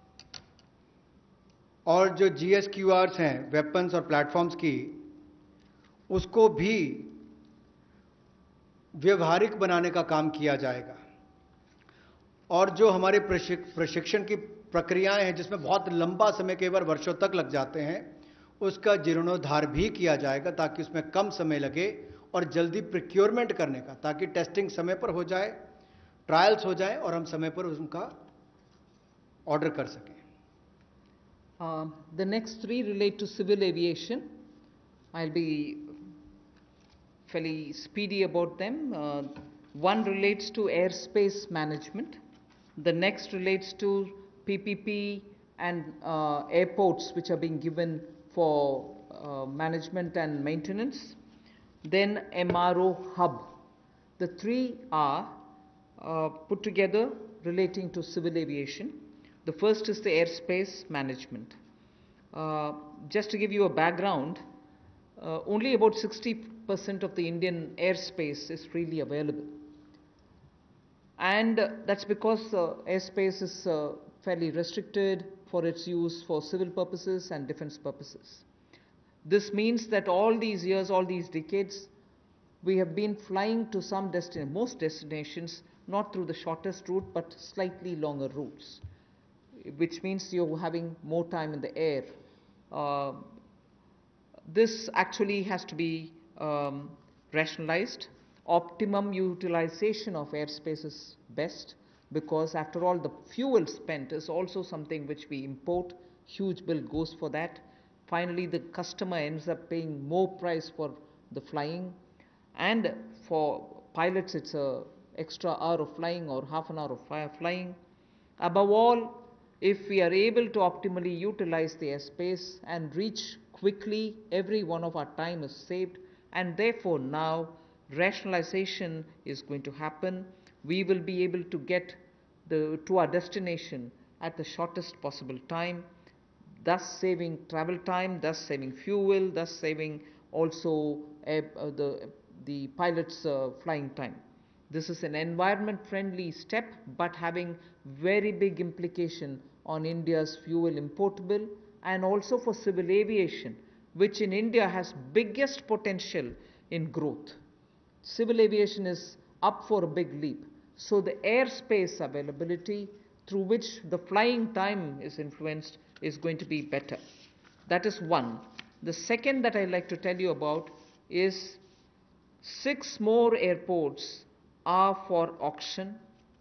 और जो जीएसक्यूआर्स हैं वेपन्स और प्लेटफॉर्म्स की, उसको भी व्यवहारिक बनाने का काम किया जाएगा। और जो हमारे प्रशिक्षण की प्रक्रियाएं हैं जिसमें बहुत लंबा समय, कई बार वर्षों तक लग जाते हैं, उसका जीर्णोद्धार भी किया जाएगा ताकि उसमें कम समय लगे और जल्दी प्रोक्योरमेंट करने का, ताकि टेस्टिंग समय पर हो जाए, ट्रायल्स हो जाए और हम समय पर उनका ऑर्डर कर सकें। Uh, the next three relate to civil aviation. I'll be fairly speedy about them. Uh, One relates to airspace management. The next relates to P P P and uh, airports which are being given for uh, management and maintenance. Then M R O hub. The three are uh, put together relating to civil aviation. The first is the airspace management. Uh, just to give you a background, uh, only about sixty percent of the Indian airspace is freely available. And uh, that's because uh, airspace is uh, fairly restricted for its use for civil purposes and defense purposes. This means that all these years, all these decades, we have been flying to some destination, most destinations, not through the shortest route, but slightly longer routes, which means you're having more time in the air. Uh, this actually has to be um, rationalized. Optimum utilization of airspace is best, because after all the fuel spent is also something which we import. Huge bill goes for that. Finally, the customer ends up paying more price for the flying, and for pilots it's a extra hour of flying or half an hour of flying. Above all, if we are able to optimally utilize the airspace and reach quickly, every one of our time is saved, and therefore now rationalization is going to happen. We will be able to get the, to our destination at the shortest possible time, thus saving travel time, thus saving fuel, thus saving also uh, uh, the, the pilot's uh, flying time. This is an environment friendly step, but having very big implication on India's fuel importable and also for civil aviation, which in India has biggest potential in growth. Civil aviation is up for a big leap. So the airspace availability through which the flying time is influenced is going to be better. That is one. The second that I'd like to tell you about is six more airports are for auction,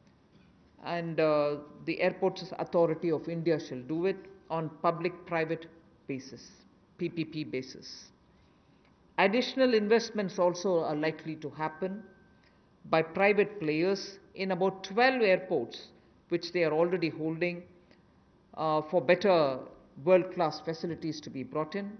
and uh, the Airports Authority of India shall do it on public-private basis, P P P basis. Additional investments also are likely to happen by private players in about twelve airports, which they are already holding, uh, for better world-class facilities to be brought in.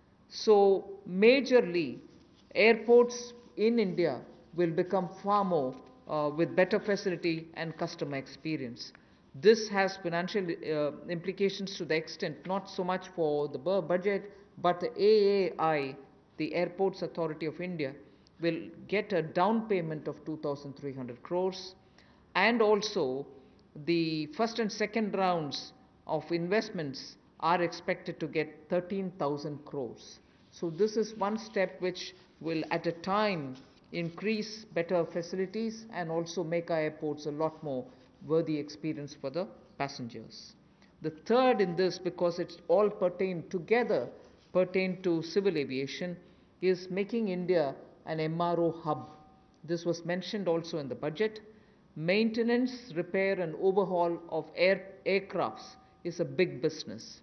So majorly, airports in India will become far more uh, with better facility and customer experience. This has financial uh, implications to the extent not so much for the budget, but the A A I, the Airports Authority of India, will get a down payment of two thousand three hundred crores, and also the first and second rounds of investments are expected to get thirteen thousand crores. So this is one step which will at a time increase better facilities and also make our airports a lot more worthy experience for the passengers. The third in this, because it's all pertain together, pertain to civil aviation, is making India an M R O hub. This was mentioned also in the budget. Maintenance, repair and overhaul of air, aircrafts is a big business.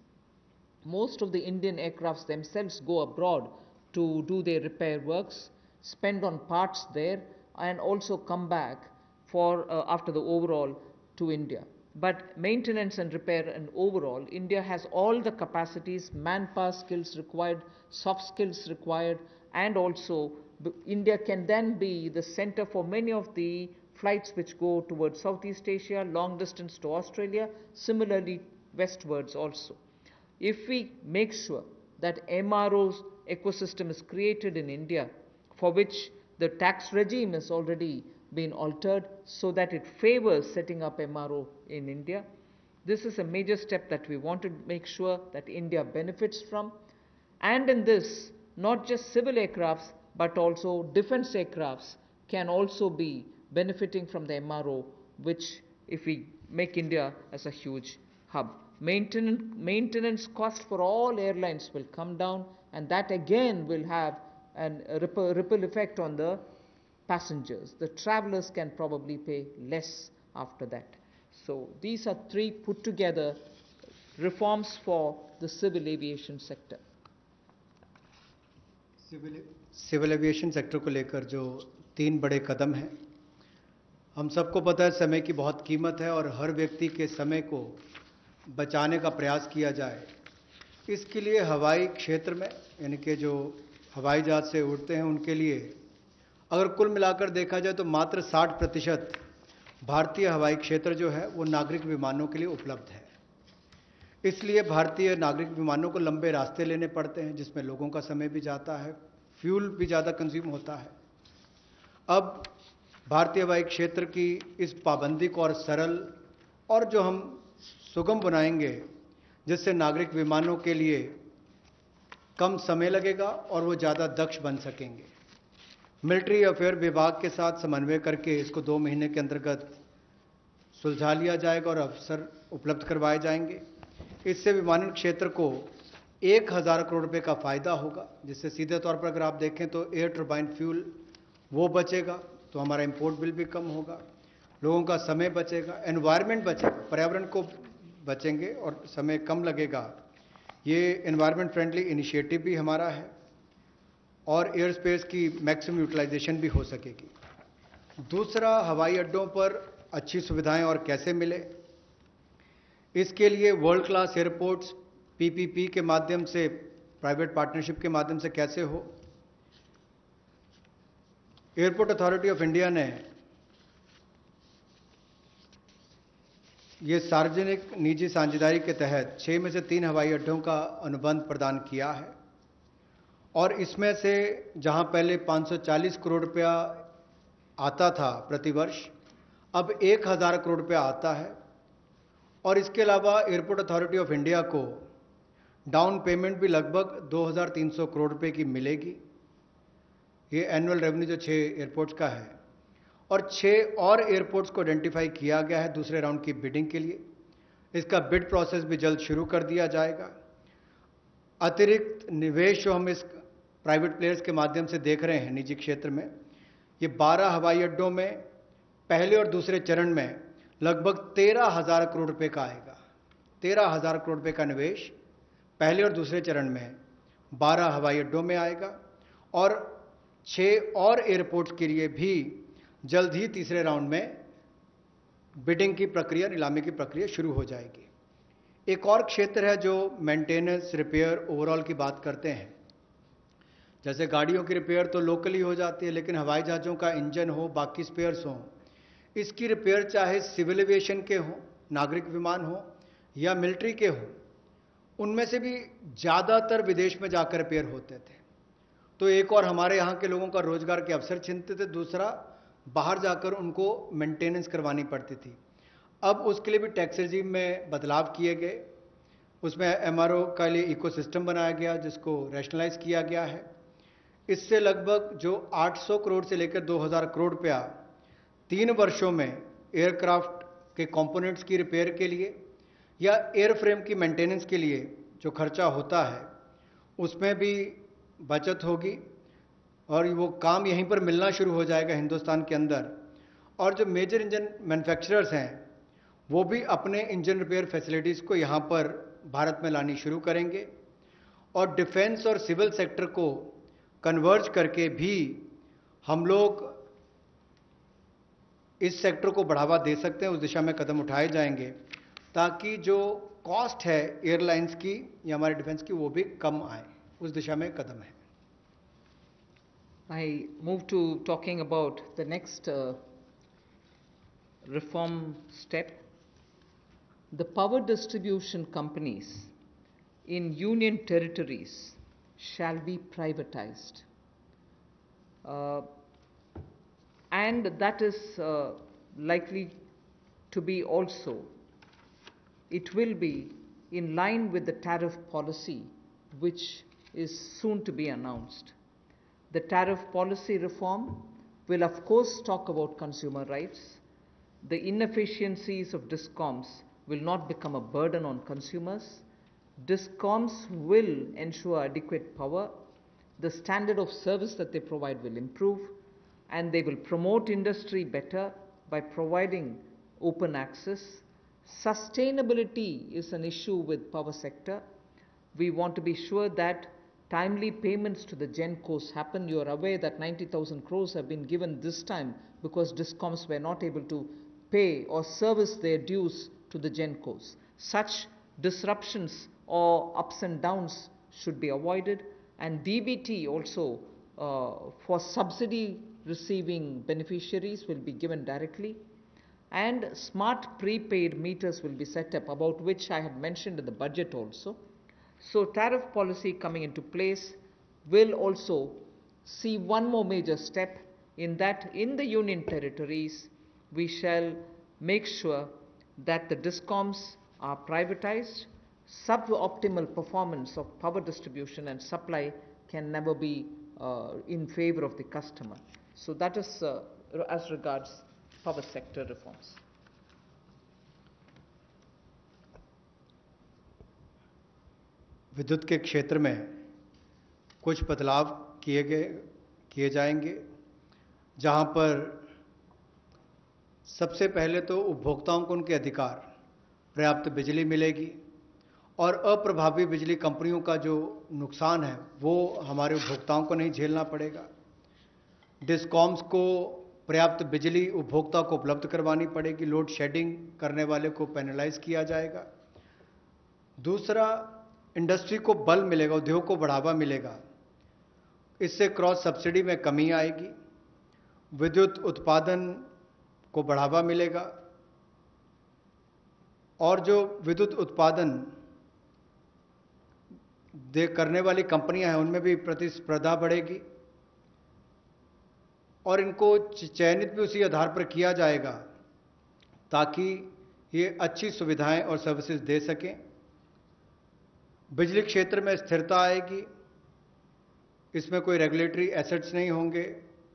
Most of the Indian aircrafts themselves go abroad to do their repair works, spend on parts there, and also come back for uh, after the overhaul to India. But maintenance and repair and overall, India has all the capacities, manpower skills required, soft skills required, and also India can then be the center for many of the flights which go towards Southeast Asia, long distance to Australia, similarly westwards also. If we make sure that M R O's ecosystem is created in India, for which the tax regime has already been altered so that it favors setting up M R O in India, this is a major step that we want to make sure that India benefits from. And in this, not just civil aircrafts, but also defense aircrafts can also be benefiting from the M R O, which if we make India as a huge hub. Maintenance, maintenance cost for all airlines will come down, and that again will have an, a ripple, ripple effect on the passengers. The travelers can probably pay less after that. So these are three put together reforms for the civil aviation sector. Civil civil aviation sector को लेकर जो तीन बड़े कदम हैं, हम सबको पता है समय की बहुत कीमत है और हर व्यक्ति के समय को बचाने का प्रयास किया जाए। इसके लिए हवाई क्षेत्र में यानी कि जो हवाई जहाज से उड़ते हैं उनके लिए अगर कुल मिलाकर देखा जाए तो मात्र साठ प्रतिशत भारतीय हवाई क्षेत्र जो है वो नागरिक विमानों के लिए उपलब्ध है। इसलिए भारतीय नागरिक विमानों को लंबे रास्ते लेने पड़ते हैं जिसमें लोगों का समय भी जाता है, फ्यूल भी ज़्यादा कंज्यूम होता है। अब भारतीय हवाई क्षेत्र की इस पाबंदी को और सरल और जो हम सुगम बनाएंगे जिससे नागरिक विमानों के लिए कम समय लगेगा और वो ज़्यादा दक्ष बन सकेंगे। मिलिट्री अफेयर विभाग के साथ समन्वय करके इसको दो महीने के अंतर्गत सुलझा लिया जाएगा और अवसर उपलब्ध करवाए जाएंगे। इससे विमानन क्षेत्र को एक हज़ार करोड़ रुपए का फायदा होगा, जिससे सीधे तौर पर अगर आप देखें तो एयर टर्बाइन फ्यूल वो बचेगा तो हमारा इंपोर्ट बिल भी कम होगा, लोगों का समय बचेगा, एनवायरनमेंट बचेगा, पर्यावरण को बचेंगे और समय कम लगेगा। ये एनवायरनमेंट फ्रेंडली इनिशिएटिव भी हमारा है और एयर स्पेस की मैक्सिमम यूटिलाइजेशन भी हो सकेगी। दूसरा, हवाई अड्डों पर अच्छी सुविधाएं और कैसे मिले, इसके लिए वर्ल्ड क्लास एयरपोर्ट्स पीपीपी के माध्यम से, प्राइवेट पार्टनरशिप के माध्यम से कैसे हो। एयरपोर्ट अथॉरिटी ऑफ इंडिया ने ये सार्वजनिक निजी साझेदारी के तहत छह में से तीन हवाई अड्डों का अनुबंध प्रदान किया है और इसमें से जहां पहले पाँच सौ चालीस करोड़ रुपया आता था प्रतिवर्ष, अब एक हज़ार करोड़ रुपया आता है। और इसके अलावा एयरपोर्ट अथॉरिटी ऑफ इंडिया को डाउन पेमेंट भी लगभग दो हज़ार तीन सौ करोड़ रुपए की मिलेगी। ये एनुअल रेवेन्यू जो छः एयरपोर्ट्स का है और छः और एयरपोर्ट्स को आइडेंटिफाई किया गया है दूसरे राउंड की बिडिंग के लिए। इसका बिड प्रोसेस भी जल्द शुरू कर दिया जाएगा। अतिरिक्त निवेश जो हम इस प्राइवेट प्लेयर्स के माध्यम से देख रहे हैं निजी क्षेत्र में, ये बारह हवाई अड्डों में पहले और दूसरे चरण में लगभग तेरह हजार करोड़ रुपए का आएगा। तेरह हजार करोड़ रुपए का निवेश पहले और दूसरे चरण में बारह हवाई अड्डों में आएगा और छः और एयरपोर्ट्स के लिए भी जल्द ही तीसरे राउंड में बिडिंग की प्रक्रिया, नीलामी की प्रक्रिया शुरू हो जाएगी। एक और क्षेत्र है जो मेंटेनेंस, रिपेयर, ओवरऑल की बात करते हैं। जैसे गाड़ियों की रिपेयर तो लोकली हो जाती है, लेकिन हवाई जहाज़ों का इंजन हो, बाकी स्पेयर्स हों, इसकी रिपेयर चाहे सिविल एविएशन के हों, नागरिक विमान हो या मिलिट्री के हों, उनमें से भी ज़्यादातर विदेश में जाकर रिपेयर होते थे। तो एक और हमारे यहाँ के लोगों का रोजगार के अवसर छिनते थे, दूसरा बाहर जाकर उनको मेंटेनेंस करवानी पड़ती थी। अब उसके लिए भी टैक्स रेजिम में बदलाव किए गए, उसमें एमआरओ का लिए इकोसिस्टम बनाया गया जिसको रैशनलाइज किया गया है। इससे लगभग जो आठ सौ करोड़ से लेकर दो हज़ार करोड़ रुपया तीन वर्षों में एयरक्राफ्ट के कंपोनेंट्स की रिपेयर के लिए या एयरफ्रेम की मेंटेनेंस के लिए जो खर्चा होता है उसमें भी बचत होगी और वो काम यहीं पर मिलना शुरू हो जाएगा हिंदुस्तान के अंदर। और जो मेजर इंजन मैन्युफैक्चरर्स हैं वो भी अपने इंजन रिपेयर फैसिलिटीज़ को यहाँ पर भारत में लानी शुरू करेंगे और डिफेंस और सिविल सेक्टर को कन्वर्ज करके भी हम लोग इस सेक्टर को बढ़ावा दे सकते हैं। उस दिशा में कदम उठाए जाएंगे ताकि जो कॉस्ट है एयरलाइंस की या हमारे डिफेंस की वो भी कम आए, उस दिशा में कदम है। I move to talking about the next uh, reform step. The power distribution companies in union territories shall be privatized. Uh, and that is uh, likely to be also, it will be in line with the tariff policy which is soon to be announced. The tariff policy reform will of course talk about consumer rights. The inefficiencies of DISCOMs will not become a burden on consumers. DISCOMs will ensure adequate power. The standard of service that they provide will improve, and they will promote industry better by providing open access. Sustainability is an issue with power sector. We want to be sure that timely payments to the GenCos happen. You are aware that ninety thousand crores have been given this time because DISCOMs were not able to pay or service their dues to the GenCos. Such disruptions or ups and downs should be avoided, and D B T also uh, for subsidy receiving beneficiaries will be given directly, and smart prepaid meters will be set up, about which I had mentioned in the budget also. So tariff policy coming into place will also see one more major step, in that in the union territories we shall make sure that the DISCOMs are privatized. Suboptimal performance of power distribution and supply can never be uh, in favor of the customer. So that is uh, as regards power sector reforms. विद्युत के क्षेत्र में कुछ बदलाव किए गए किए जाएंगे, जहां पर सबसे पहले तो उपभोक्ताओं को उनके अधिकार, पर्याप्त बिजली मिलेगी और अप्रभावी बिजली कंपनियों का जो नुकसान है वो हमारे उपभोक्ताओं को नहीं झेलना पड़ेगा। डिस्कॉम्स को पर्याप्त बिजली उपभोक्ता को उपलब्ध करवानी पड़ेगी, लोड शेडिंग करने वाले को पेनलाइज किया जाएगा। दूसरा, इंडस्ट्री को बल मिलेगा, उद्योग को बढ़ावा मिलेगा, इससे क्रॉस सब्सिडी में कमी आएगी, विद्युत उत्पादन को बढ़ावा मिलेगा और जो विद्युत उत्पादन दे करने वाली कंपनियां हैं उनमें भी प्रतिस्पर्धा बढ़ेगी और इनको चयनित भी उसी आधार पर किया जाएगा ताकि ये अच्छी सुविधाएं और सर्विसेज दे सकें। बिजली क्षेत्र में स्थिरता आएगी, इसमें कोई रेगुलेटरी एसेट्स नहीं होंगे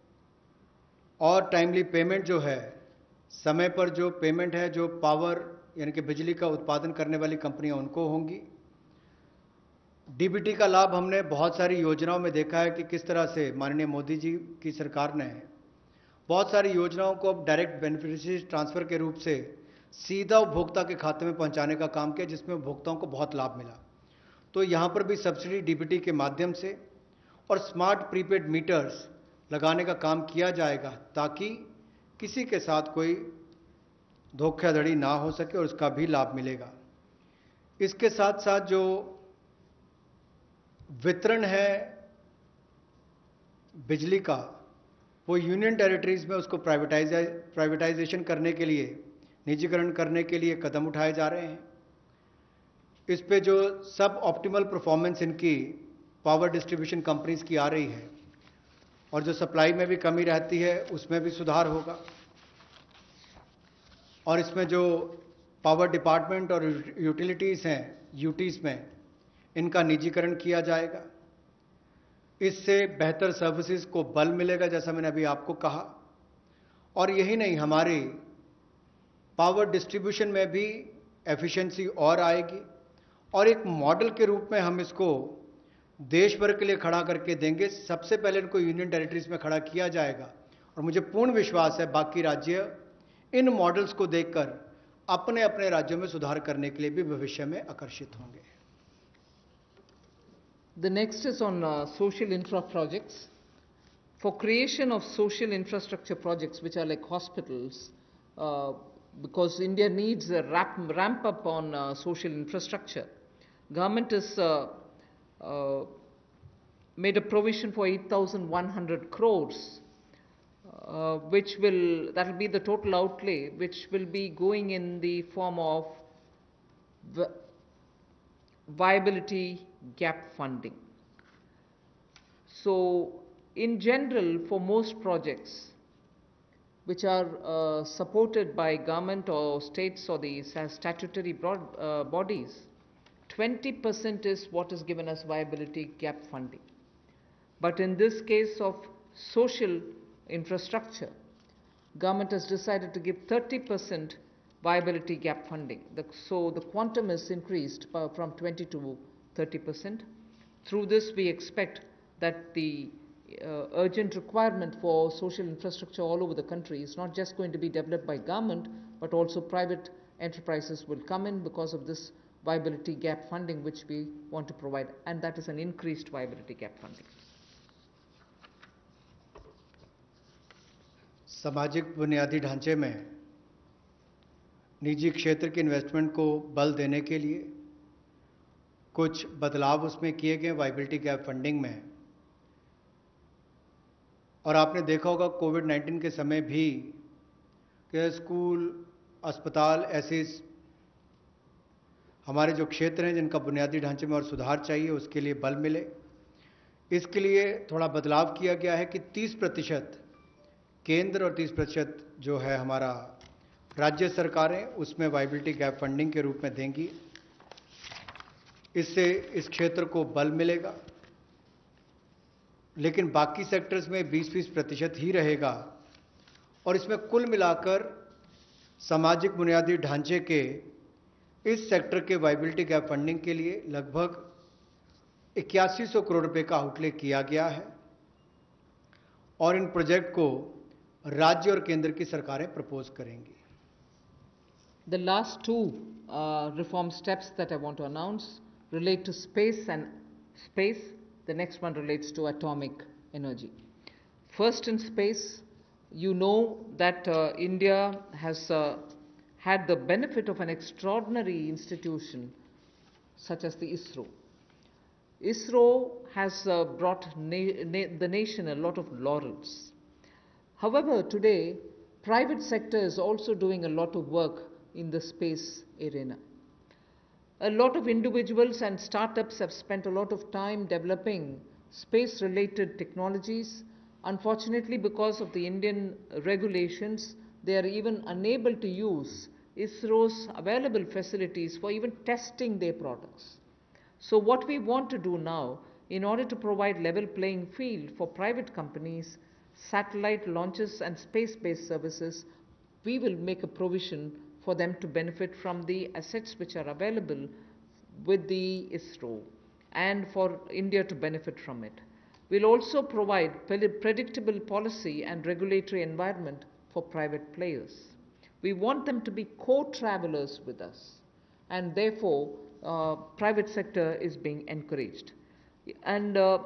और टाइमली पेमेंट जो है, समय पर जो पेमेंट है, जो पावर यानी कि बिजली का उत्पादन करने वाली कंपनियां उनको होंगी। डीबीटी का लाभ हमने बहुत सारी योजनाओं में देखा है कि किस तरह से माननीय मोदी जी की सरकार ने बहुत सारी योजनाओं को अब डायरेक्ट बेनिफिशियरी ट्रांसफर के रूप से सीधा उपभोक्ता के खाते में पहुंचाने का काम किया, जिसमें उपभोक्ताओं को बहुत लाभ मिला। तो यहां पर भी सब्सिडी डीबीटी के माध्यम से और स्मार्ट प्रीपेड मीटर्स लगाने का काम किया जाएगा ताकि किसी के साथ कोई धोखाधड़ी ना हो सके और उसका भी लाभ मिलेगा। इसके साथ साथ जो वितरण है बिजली का, वो यूनियन टेरिटरीज में उसको प्राइवेटाइज प्राइवेटाइजेशन करने के लिए, निजीकरण करने के लिए कदम उठाए जा रहे हैं। इस पे जो सब ऑप्टिमल परफॉर्मेंस इनकी पावर डिस्ट्रीब्यूशन कंपनीज की आ रही है और जो सप्लाई में भी कमी रहती है उसमें भी सुधार होगा और इसमें जो पावर डिपार्टमेंट और यूटिलिटीज हैं, यूटीज में इनका निजीकरण किया जाएगा। इससे बेहतर सर्विसेज को बल मिलेगा, जैसा मैंने अभी आपको कहा। और यही नहीं, हमारी पावर डिस्ट्रीब्यूशन में भी एफिशिएंसी और आएगी और एक मॉडल के रूप में हम इसको देश भर के लिए खड़ा करके देंगे। सबसे पहले इनको यूनियन टेरिटरीज में खड़ा किया जाएगा और मुझे पूर्ण विश्वास है बाकी राज्य इन मॉडल्स को देखकर अपने अपने राज्यों में सुधार करने के लिए भी भविष्य में आकर्षित होंगे। The next is on uh, social infra projects. For creation of social infrastructure projects, which are like hospitals, uh, because India needs a ramp, ramp up on uh, social infrastructure, government has uh, uh, made a provision for eight thousand one hundred crores, uh, which will, that will be the total outlay, which will be going in the form of viability gap funding. So, in general, for most projects which are uh, supported by government or states or the statutory broad, uh, bodies, twenty percent is what is given as viability gap funding. But in this case of social infrastructure, government has decided to give thirty percent viability gap funding. The, so the quantum is increased by, from twenty to thirty percent. Through this, we expect that the uh, urgent requirement for social infrastructure all over the country is not just going to be developed by government, but also private enterprises will come in because of this viability gap funding which we want to provide, and that is an increased viability gap funding. सामाजिक बुनियादी ढांचे में निजी क्षेत्र के investment को बल देने के लिए कुछ बदलाव उसमें किए गए वाइबिलिटी गैप फंडिंग में। और आपने देखा होगा कोविड नाइन्टीन के समय भी कि स्कूल, अस्पताल, ऐसे हमारे जो क्षेत्र हैं जिनका बुनियादी ढांचे में और सुधार चाहिए, उसके लिए बल मिले। इसके लिए थोड़ा बदलाव किया गया है कि तीस प्रतिशत केंद्र और तीस प्रतिशत जो है हमारा राज्य सरकारें उसमें वाइबिलिटी गैप फंडिंग के रूप में देंगी। इससे इस क्षेत्र को बल मिलेगा, लेकिन बाकी सेक्टर्स में बीस बीस प्रतिशत ही रहेगा और इसमें कुल मिलाकर सामाजिक बुनियादी ढांचे के इस सेक्टर के वाइबिलिटी गैप फंडिंग के लिए लगभग इक्यासी सौ करोड़ रुपए का आउटले किया गया है और इन प्रोजेक्ट को राज्य और केंद्र की सरकारें प्रपोज करेंगी। The last two uh, reform steps that I want to announce relate to space and space. The next one relates to atomic energy. First, in space, you know that uh, India has uh, had the benefit of an extraordinary institution such as the ISRO. ISRO has uh, brought na na the nation a lot of laurels. However, today, private sector is also doing a lot of work in the space arena. A lot of individuals and startups have spent a lot of time developing space-related technologies. Unfortunately, because of the Indian regulations, they are even unable to use ISRO's available facilities for even testing their products. So what we want to do now, in order to provide level playing field for private companies, satellite launches and space-based services, we will make a provision for them to benefit from the assets which are available with the ISRO and for India to benefit from it. We'll also provide predictable policy and regulatory environment for private players. We want them to be co-travelers with us, and therefore uh, private sector is being encouraged. And uh,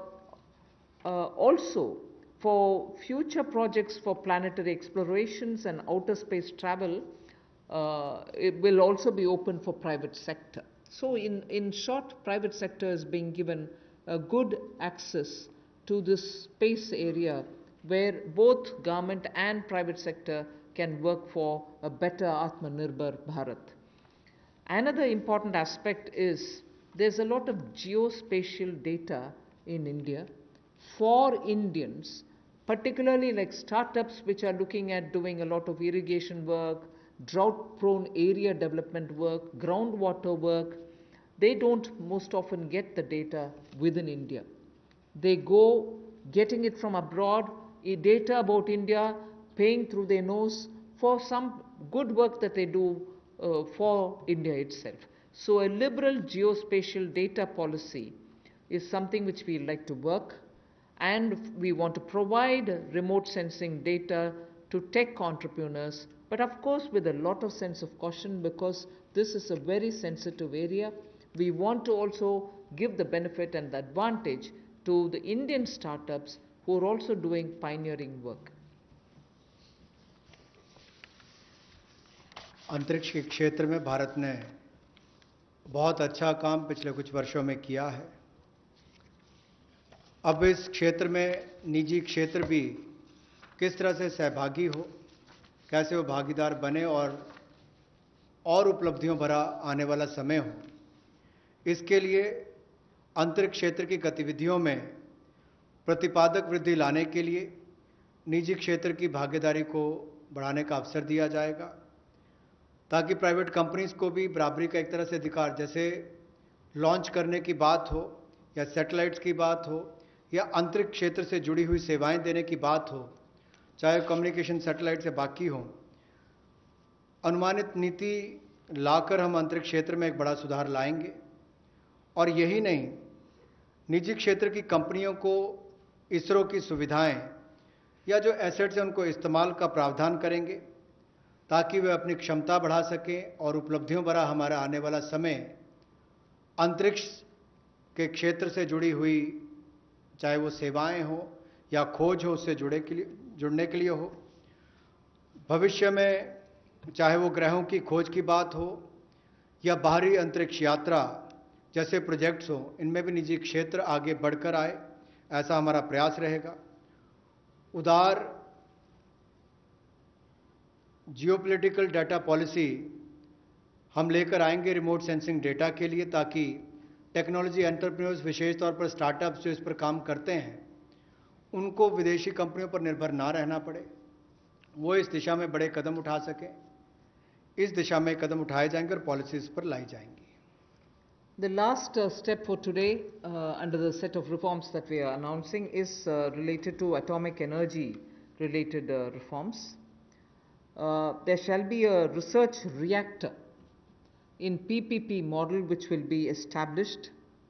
uh, also for future projects for planetary explorations and outer space travel, uh, it will also be open for private sector. So in, in short, private sector is being given a good access to this space area where both government and private sector can work for a better Atmanirbhar Bharat. Another important aspect is there's a lot of geospatial data in India for Indians, particularly like startups which are looking at doing a lot of irrigation work, drought-prone area development work, groundwater work. They don't most often get the data within India. They go getting it from abroad, data about India, paying through their nose for some good work that they do uh, for India itself. So a liberal geospatial data policy is something which we like to work, and we want to provide remote sensing data to tech entrepreneurs, but of course with a lot of sense of caution, because this is a very sensitive area. We want to also give the benefit and the advantage to the Indian startups who are also doing pioneering work. अंतरिक्ष के क्षेत्र में भारत ने बहुत अच्छा काम पिछले कुछ वर्षों में किया है। अब इस क्षेत्र में निजी क्षेत्र भी किस तरह से सहभागी हो, कैसे वो भागीदार बने और और उपलब्धियों भरा आने वाला समय हो, इसके लिए अंतरिक्ष क्षेत्र की गतिविधियों में प्रतिपादक वृद्धि लाने के लिए निजी क्षेत्र की भागीदारी को बढ़ाने का अवसर दिया जाएगा, ताकि प्राइवेट कंपनीज को भी बराबरी का एक तरह से अधिकार, जैसे लॉन्च करने की बात हो या सैटेलाइट्स की बात हो या अंतरिक्ष क्षेत्र से जुड़ी हुई सेवाएं देने की बात हो, चाहे कम्युनिकेशन सैटेलाइट से बाकी हो, अनुमानित नीति लाकर हम अंतरिक्ष क्षेत्र में एक बड़ा सुधार लाएंगे। और यही नहीं, निजी क्षेत्र की कंपनियों को इसरो की सुविधाएं या जो एसेट्स हैं उनको इस्तेमाल का प्रावधान करेंगे, ताकि वे अपनी क्षमता बढ़ा सकें और उपलब्धियों भरा हमारा आने वाला समय अंतरिक्ष के क्षेत्र से जुड़ी हुई, चाहे वो सेवाएं हो या खोज हो, उससे जुड़े के लिए जुड़ने के लिए हो। भविष्य में चाहे वो ग्रहों की खोज की बात हो या बाहरी अंतरिक्ष यात्रा जैसे प्रोजेक्ट्स हो, इनमें भी निजी क्षेत्र आगे बढ़कर आए, ऐसा हमारा प्रयास रहेगा। उदार जियोपॉलिटिकल डाटा पॉलिसी हम लेकर आएंगे रिमोट सेंसिंग डेटा के लिए, ताकि टेक्नोलॉजी एंटरप्रेन्योर्स, विशेष तौर पर स्टार्टअप्स जो इस पर काम करते हैं, उनको विदेशी कंपनियों पर निर्भर ना रहना पड़े, वो इस दिशा में बड़े कदम उठा सकें। इस दिशा में कदम उठाए जाएंगे और पॉलिसीज पर लाई जाएंगी। The last uh, step for today uh, under the set of reforms that we are announcing is uh, related to atomic energy related uh, reforms. Uh, there shall be a research reactor in P P P model which will be established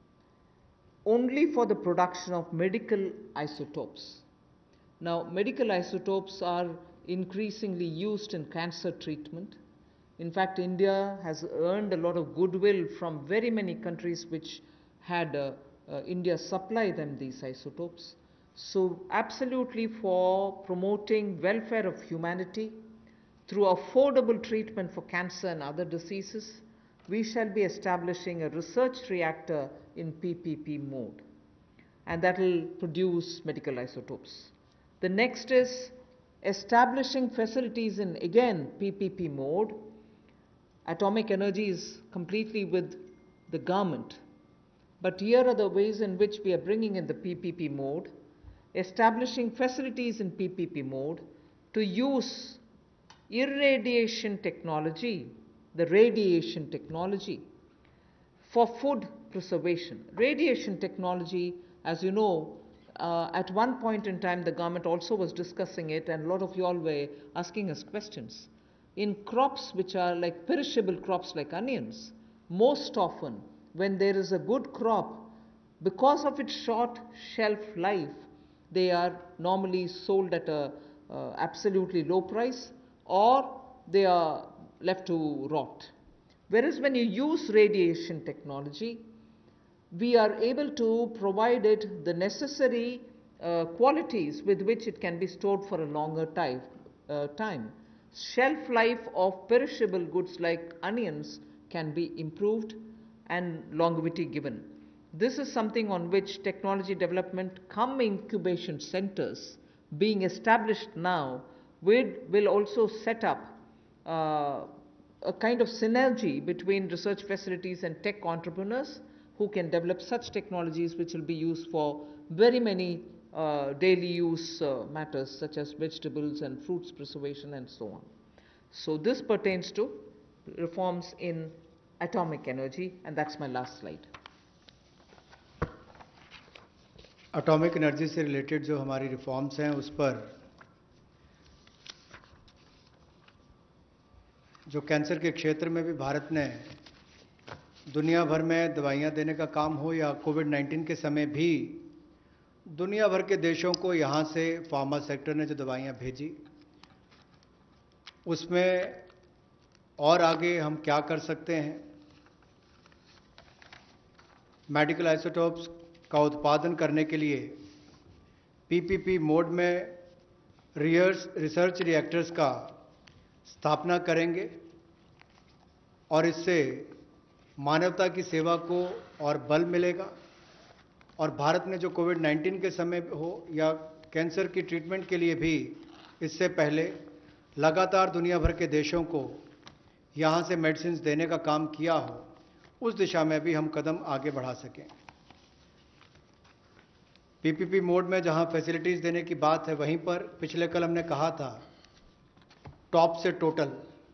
only for the production of medical isotopes. Now, medical isotopes are increasingly used in cancer treatment. In fact, India has earned a lot of goodwill from very many countries which had uh, uh, India supply them these isotopes. So, absolutely for promoting welfare of humanity through affordable treatment for cancer and other diseases, we shall be establishing a research reactor in P P P mode, and that will produce medical isotopes. The next is establishing facilities in, again, P P P mode. Atomic energy is completely with the government, but here are the ways in which we are bringing in the P P P mode, establishing facilities in P P P mode to use irradiation technology, the radiation technology, for food preservation. Radiation technology, as you know, uh, at one point in time the government also was discussing it, and a lot of you all were asking us questions. In crops which are like perishable crops like onions, most often when there is a good crop, because of its short shelf life, they are normally sold at a uh, absolutely low price, or they are left to rot. Whereas when you use radiation technology, we are able to provide it the necessary uh, qualities with which it can be stored for a longer time. Uh, time. Shelf life of perishable goods like onions can be improved and longevity given. This is something on which technology development cum incubation centers being established now will also set up uh, a kind of synergy between research facilities and tech entrepreneurs who can develop such technologies which will be used for very many uh, daily use uh, matters such as vegetables and fruits preservation and so on. So this pertains to reforms in atomic energy, and that's my last slide. Atomic energy से related जो हमारी reforms हैं, उस पर जो cancer के क्षेत्र में भी भारत ने दुनिया भर में दवाइयां देने का काम हो, या कोविड नाइन्टीन के समय भी दुनिया भर के देशों को यहाँ से फार्मा सेक्टर ने जो दवाइयां भेजी, उसमें और आगे हम क्या कर सकते हैं। मेडिकल आइसोटोप्स का उत्पादन करने के लिए पीपीपी मोड में रिसर्च रिएक्टर्स का स्थापना करेंगे, और इससे मानवता की सेवा को और बल मिलेगा। और भारत ने जो कोविड नाइन्टीन के समय हो या कैंसर की ट्रीटमेंट के लिए भी इससे पहले लगातार दुनिया भर के देशों को यहाँ से मेडिसिन देने का काम किया हो, उस दिशा में भी हम कदम आगे बढ़ा सकें। पीपीपी मोड में जहाँ फैसिलिटीज़ देने की बात है, वहीं पर पिछले कल हमने कहा था टॉप से टोटल,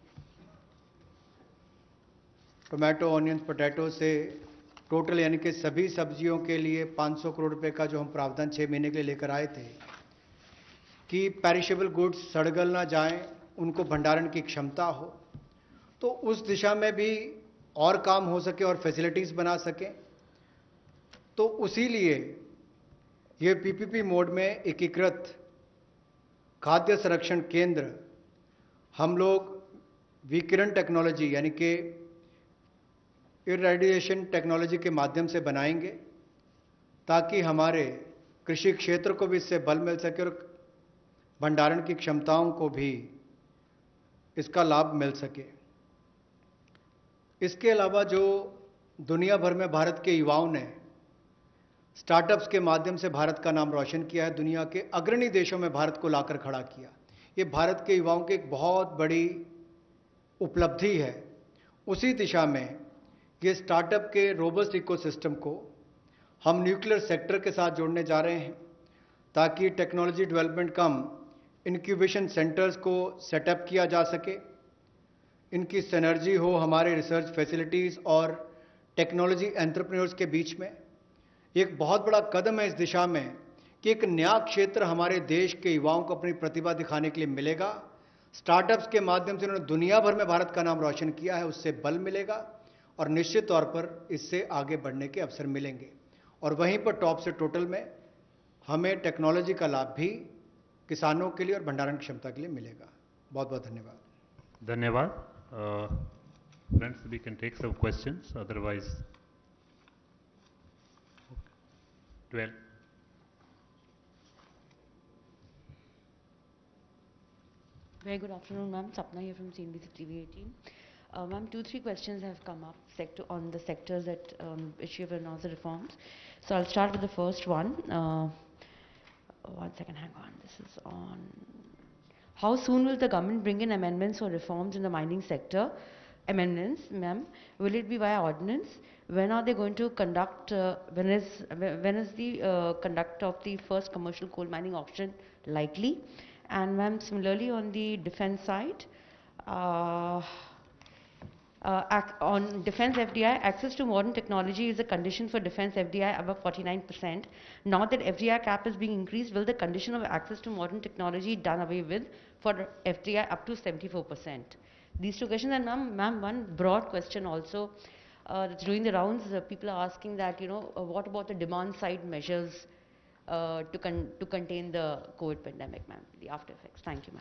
टोमेटो, ऑनियन, पोटैटो से टोटल, यानी कि सभी सब्जियों के लिए पाँच सौ करोड़ रुपए का जो हम प्रावधान छः महीने के लिए लेकर आए थे कि पेरिशेबल गुड्स सड़गल ना जाएं, उनको भंडारण की क्षमता हो, तो उस दिशा में भी और काम हो सके और फैसिलिटीज़ बना सकें। तो उसी लिए ये पीपीपी मोड में एकीकृत खाद्य संरक्षण केंद्र हम लोग विकिरण टेक्नोलॉजी, यानी कि इरेडिएशन टेक्नोलॉजी के माध्यम से बनाएंगे ताकि हमारे कृषि क्षेत्र को भी इससे बल मिल सके और भंडारण की क्षमताओं को भी इसका लाभ मिल सके। इसके अलावा जो दुनिया भर में भारत के युवाओं ने स्टार्टअप्स के माध्यम से भारत का नाम रोशन किया है, दुनिया के अग्रणी देशों में भारत को लाकर खड़ा किया, ये भारत के युवाओं की एक बहुत बड़ी उपलब्धि है। उसी दिशा में ये स्टार्टअप के रोबस्ट इकोसिस्टम को हम न्यूक्लियर सेक्टर के साथ जोड़ने जा रहे हैं ताकि technology development cum incubation centres को सेटअप किया जा सके, इनकी सिनर्जी हो हमारे रिसर्च फैसिलिटीज़ और टेक्नोलॉजी एंटरप्रेन्योर्स के बीच में। एक बहुत बड़ा कदम है इस दिशा में कि एक नया क्षेत्र हमारे देश के युवाओं को अपनी प्रतिभा दिखाने के लिए मिलेगा। स्टार्टअप्स के माध्यम से उन्होंने दुनिया भर में भारत का नाम रोशन किया है, उससे बल मिलेगा और निश्चित तौर पर इससे आगे बढ़ने के अवसर मिलेंगे। और वहीं पर टॉप से टोटल में हमें टेक्नोलॉजी का लाभ भी किसानों के लिए और भंडारण क्षमता के लिए मिलेगा। बहुत बहुत धन्यवाद। धन्यवाद। Friends, we can take some questions, otherwise twelve. Very good afternoon, ma'am. Sapna here from C N B C T V eighteen. Uh, ma'am, two, three questions have come up sector on the sectors that um, which you have announced the reforms. So I'll start with the first one. Uh, one second, hang on. This is on. How soon will the government bring in amendments or reforms in the mining sector? Amendments, ma'am. Will it be via ordinance? When are they going to conduct? Uh, when is when is the uh, conduct of the first commercial coal mining auction likely? And ma'am, similarly on the defense side, uh, uh, on defense F D I, access to modern technology is a condition for defense F D I above forty-nine percent. Now that F D I cap is being increased, will the condition of access to modern technology done away with for F D I up to seventy-four percent? These two questions. And ma'am, ma'am, one broad question also uh, that's doing the rounds. Uh, people are asking that, you know, uh, what about the demand side measures uh, to con to contain the COVID pandemic, ma'am, the after effects? Thank you, ma'am.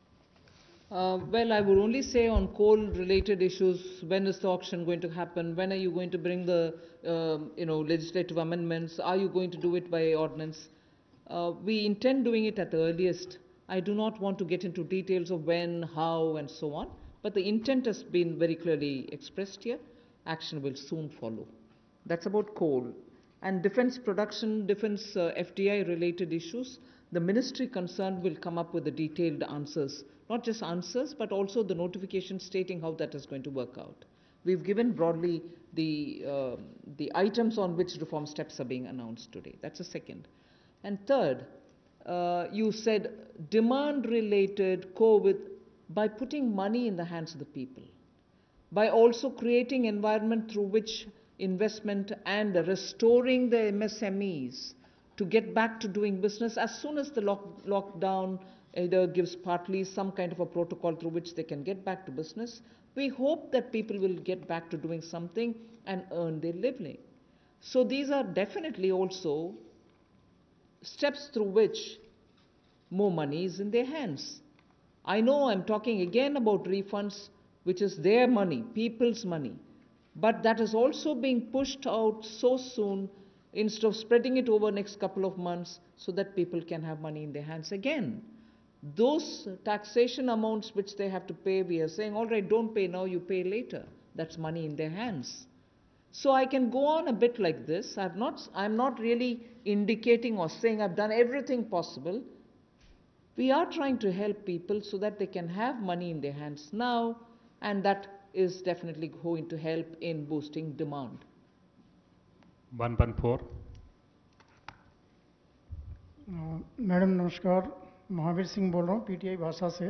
Uh, well, I would only say on coal-related issues, when is the auction going to happen? When are you going to bring the, um, you know, legislative amendments? Are you going to do it by ordinance? Uh, we intend doing it at the earliest. I do not want to get into details of when, how, and so on. But the intent has been very clearly expressed here. Action will soon follow. That's about coal. And defense production, defense uh, F D I-related issues, the ministry concerned will come up with the detailed answers. Not just answers, but also the notification stating how that is going to work out. We've given broadly the, uh, the items on which reform steps are being announced today. That's the second. And third, uh, you said demand-related COVID, by putting money in the hands of the people, by also creating environment through which investment and restoring the M S M Es to get back to doing business as soon as the lock, lockdown either gives partly some kind of a protocol through which they can get back to business. We hope that people will get back to doing something and earn their living. So these are definitely also steps through which more money is in their hands. I know I'm talking again about refunds, which is their money, people's money, but that is also being pushed out so soon instead of spreading it over next couple of months so that people can have money in their hands again. Those taxation amounts which they have to pay, we are saying, all right, don't pay now, you pay later. That's money in their hands. So I can go on a bit like this. I've not, I'm not really indicating or saying I've done everything possible. We are trying to help people so that they can have money in their hands now, and that is definitely going to help in boosting demand. one one four. Madam नमस्कार, महावीर सिंह बोल रहा हूँ PTI भाषा से।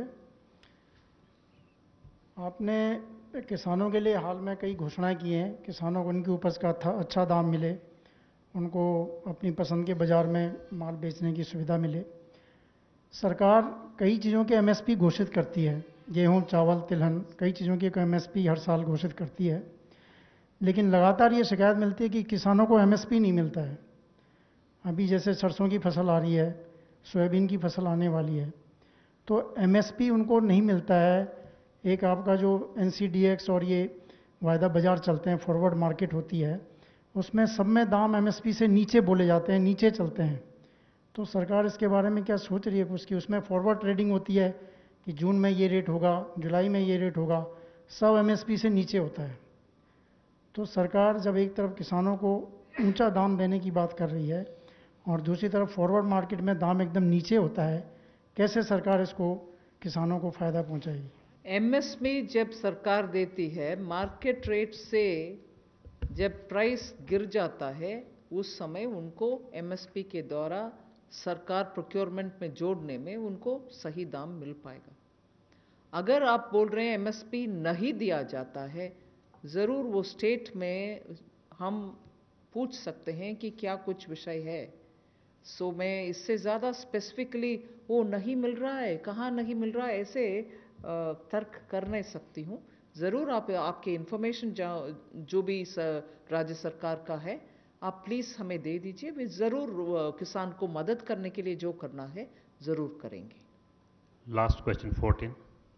आपने किसानों के लिए हाल में कई घोषणाएं की हैं, किसानों को उनकी उपज का अच्छा दाम मिले, उनको अपनी पसंद के बाज़ार में माल बेचने की सुविधा मिले। सरकार कई चीज़ों के एमएसपी घोषित करती है, गेहूं, चावल, तिलहन, कई चीज़ों की एमएसपी हर साल घोषित करती है, लेकिन लगातार ये शिकायत मिलती है कि किसानों को एमएसपी नहीं मिलता है। अभी जैसे सरसों की फसल आ रही है, सोयाबीन की फसल आने वाली है, तो एमएसपी उनको नहीं मिलता है। एक आपका जो एनसीडीएक्स और ये वायदा बाजार चलते हैं, फॉरवर्ड मार्केट होती है, उसमें सब में दाम एमएसपी से नीचे बोले जाते हैं, नीचे चलते हैं। तो सरकार इसके बारे में क्या सोच रही है उसकी? उसमें फॉरवर्ड ट्रेडिंग होती है कि जून में ये रेट होगा, जुलाई में ये रेट होगा, सब एमएसपी से नीचे होता है। तो सरकार जब एक तरफ किसानों को ऊंचा दाम देने की बात कर रही है और दूसरी तरफ फॉरवर्ड मार्केट में दाम एकदम नीचे होता है, कैसे सरकार इसको किसानों को फ़ायदा पहुंचाएगी? एमएसपी जब सरकार देती है, मार्केट रेट से जब प्राइस गिर जाता है उस समय उनको एमएसपी के द्वारा सरकार प्रोक्योरमेंट में जोड़ने में उनको सही दाम मिल पाएगा। अगर आप बोल रहे हैं एमएसपी नहीं दिया जाता है, ज़रूर वो स्टेट में हम पूछ सकते हैं कि क्या कुछ विषय है। सो मैं इससे ज़्यादा स्पेसिफिकली वो नहीं मिल रहा है, कहाँ नहीं मिल रहा है, ऐसे तर्क कर नहीं सकती हूँ। ज़रूर आप आपके इन्फॉर्मेशन जो भी राज्य सरकार का है आप प्लीज़ हमें दे दीजिए, वे ज़रूर किसान को मदद करने के लिए जो करना है ज़रूर करेंगे। Last question, fourteen.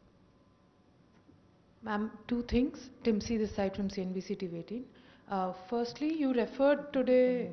Ma'am, two things. Timsi this side from C N B C T V eighteen. Uh, firstly, you referred today.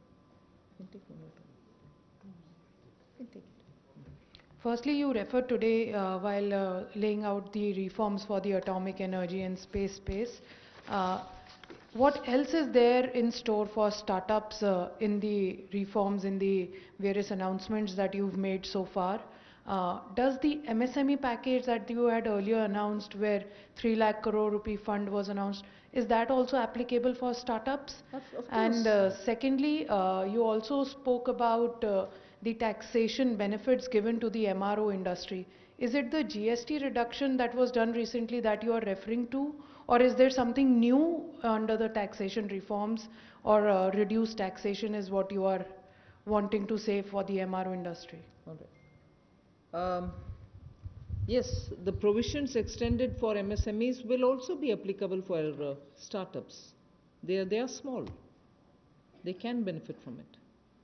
Firstly, you referred today uh, while uh, laying out the reforms for the atomic energy and space space. Uh, what else is there in store for startups uh, in the reforms, in the various announcements that you've made so far? Uh, does the M S M E package that you had earlier announced, where three lakh crore rupee fund was announced, is that also applicable for startups? Of, of and uh, secondly, uh, you also spoke about uh, the taxation benefits given to the M R O industry. Is it the G S T reduction that was done recently that you are referring to, or is there something new under the taxation reforms, or uh, reduced taxation is what you are wanting to say for the M R O industry? All right. Um, yes, the provisions extended for M S M Es will also be applicable for uh, startups. They are, they are small. They can benefit from it.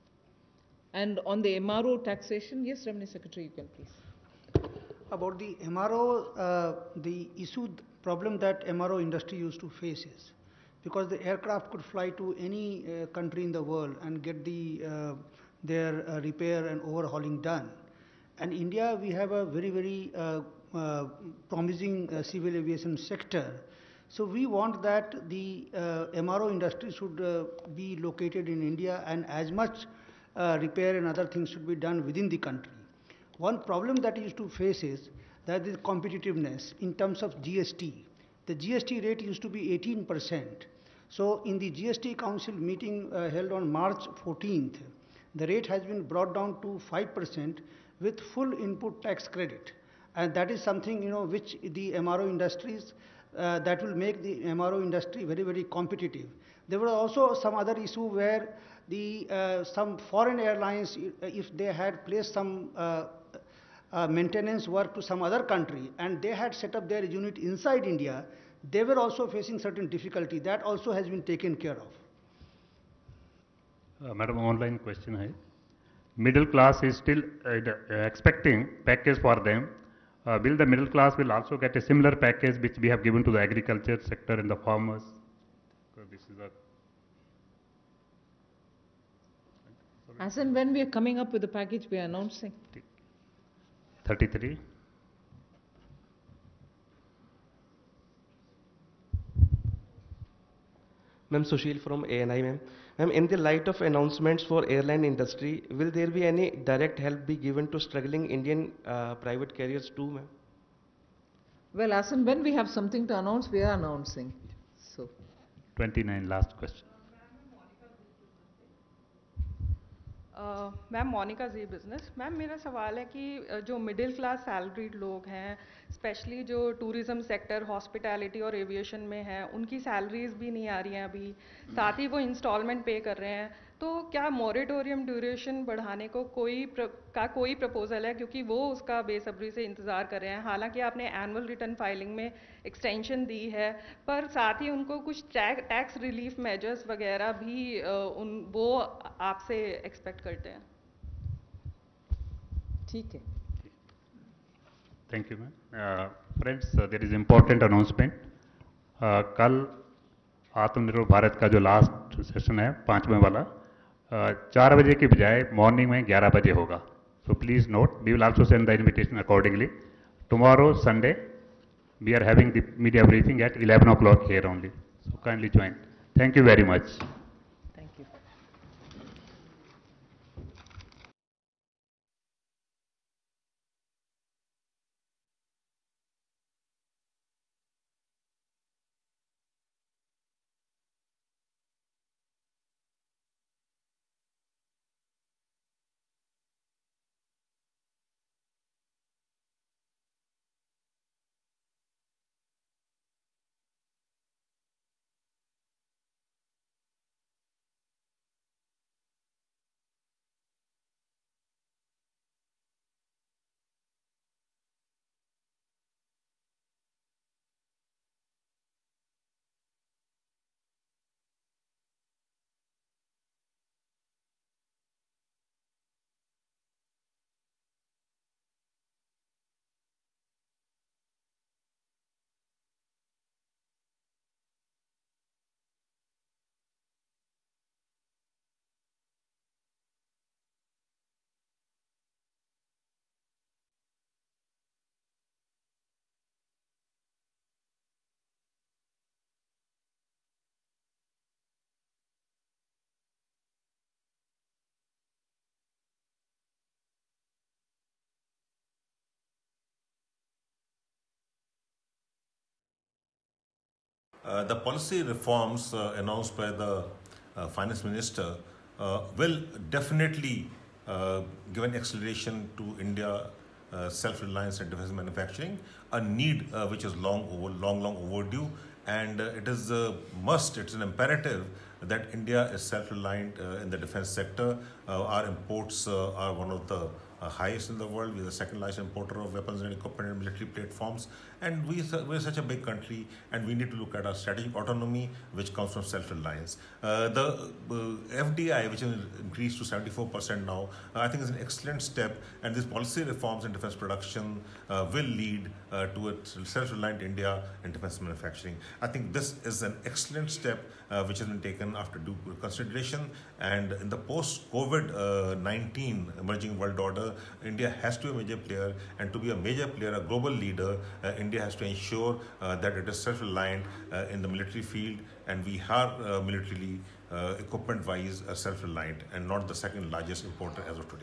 And on the M R O taxation, yes, Revenue Secretary, you can please. About the M R O, uh, the issue, the problem that M R O industry used to face is, because the aircraft could fly to any uh, country in the world and get the, uh, their uh, repair and overhauling done. And India, we have a very, very uh, uh, promising uh, civil aviation sector. So we want that the uh, M R O industry should uh, be located in India, and as much uh, repair and other things should be done within the country. One problem that used to face is that the competitiveness in terms of G S T. The G S T rate used to be eighteen percent. So in the G S T Council meeting uh, held on March fourteenth, the rate has been brought down to five percent with full input tax credit. And that is something, you know, which the M R O industries, uh, that will make the M R O industry very, very competitive. There were also some other issue where the, uh, some foreign airlines, if they had placed some uh, uh, maintenance work to some other country and they had set up their unit inside India, they were also facing certain difficulty. That also has been taken care of. Uh, Madam, online question hai. Middle class is still uh, expecting package for them. Uh, will the middle class will also get a similar package which we have given to the agriculture sector and the farmers? So this is a As and when we are coming up with the package, we are announcing. thirty-three. Ma'am, Sushil from A N I, ma'am. Ma'am, in the light of announcements for airline industry, will there be any direct help be given to struggling Indian uh, private carriers too, ma'am? Well, as and when we have something to announce, we are announcing. So, twenty-nine, last question. Ma'am Monika ji business ma'am मेरा सवाल है कि जो middle class salaried लोग हैं specially जो tourism sector hospitality और aviation में हैं उनकी सैलरीज भी नहीं आ रही हैं अभी साथ ही वो इंस्टॉलमेंट पे कर रहे हैं तो क्या मॉरेटोरियम ड्यूरेशन बढ़ाने को कोई प्र, का कोई प्रपोजल है क्योंकि वो उसका बेसब्री से इंतज़ार कर रहे हैं हालांकि आपने एनुअल रिटर्न फाइलिंग में एक्सटेंशन दी है पर साथ ही उनको कुछ टैक्स रिलीफ मेजर्स वगैरह भी उन वो आपसे एक्सपेक्ट करते हैं ठीक है Thank you, ma'am. Uh, friends, uh, there is important announcement. Uh, कल आत्मनिर्भर भारत का जो लास्ट सेशन है पाँचवें वाला uh, चार बजे के बजाय मॉर्निंग में ग्यारह बजे होगा. So please note, we will also send the invitation accordingly. Tomorrow, Sunday, we are having the media briefing at eleven o'clock here only. So kindly join. Thank you very much. Thank you. Uh, the policy reforms uh, announced by the uh, finance minister uh, will definitely uh, give an acceleration to India uh, self-reliance and defense manufacturing, a need uh, which is long over, long, long overdue, and uh, it is a must, it's an imperative that India is self-reliant uh, in the defense sector. Uh, our imports uh, are one of the uh, highest in the world. We're the second largest importer of weapons and equipment and military platforms. And we, we're such a big country, and we need to look at our strategic autonomy, which comes from self-reliance. Uh, the uh, F D I, which has increased to seventy-four percent now, uh, I think is an excellent step. And these policy reforms in defense production uh, will lead uh, to a self-reliant India in defense manufacturing. I think this is an excellent step uh, which has been taken after due consideration. And in the post-COVID nineteen emerging world order, India has to be a major player, and to be a major player, a global leader, uh, India has to ensure uh, that it is self-reliant uh, in the military field, and we are uh, militarily, uh, equipment-wise, uh, self-reliant and not the second largest importer as of today.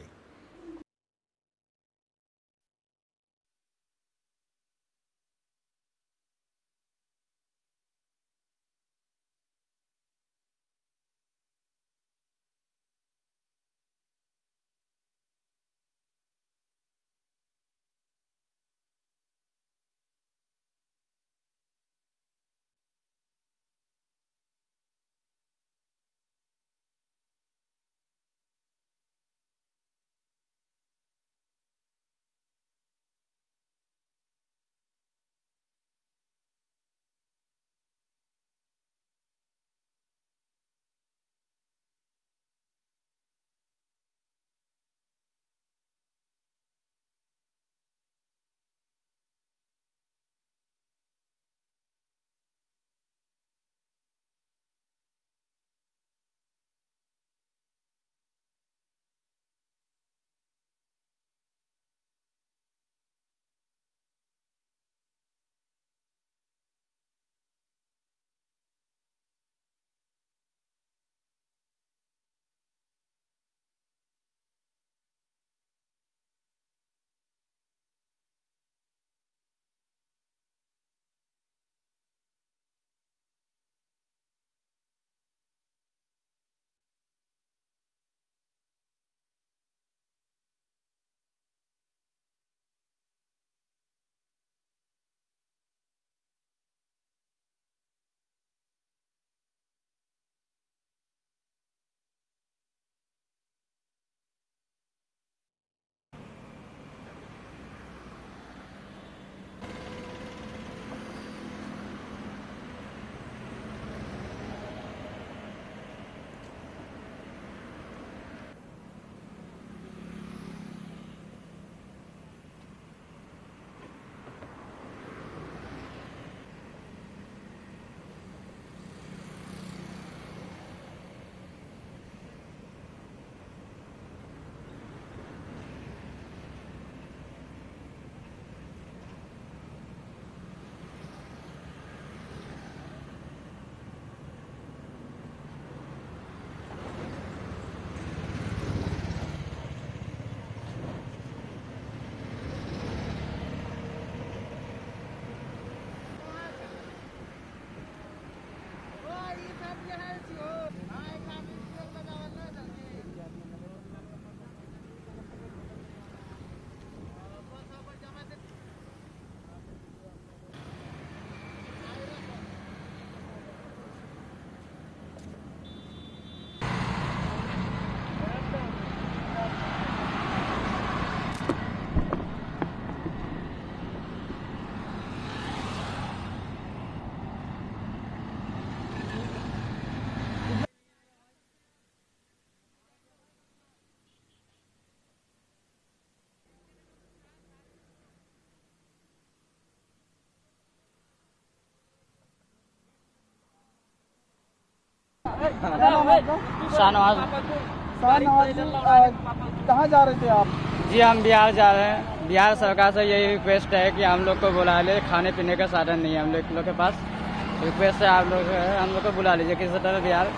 क्या नाम है आपका? शाहनवाज। शाहनवाज जी, अ, कहाँ जा रहे थे आप? जी हम बिहार जा रहे हैं। बिहार सरकार से यही रिक्वेस्ट है कि हम लोग को बुला ले, खाने पीने का साधन नहीं है हम लोग के पास। रिक्वेस्ट है आप लोग हम लोग को बुला लीजिए किसी तरह बिहार।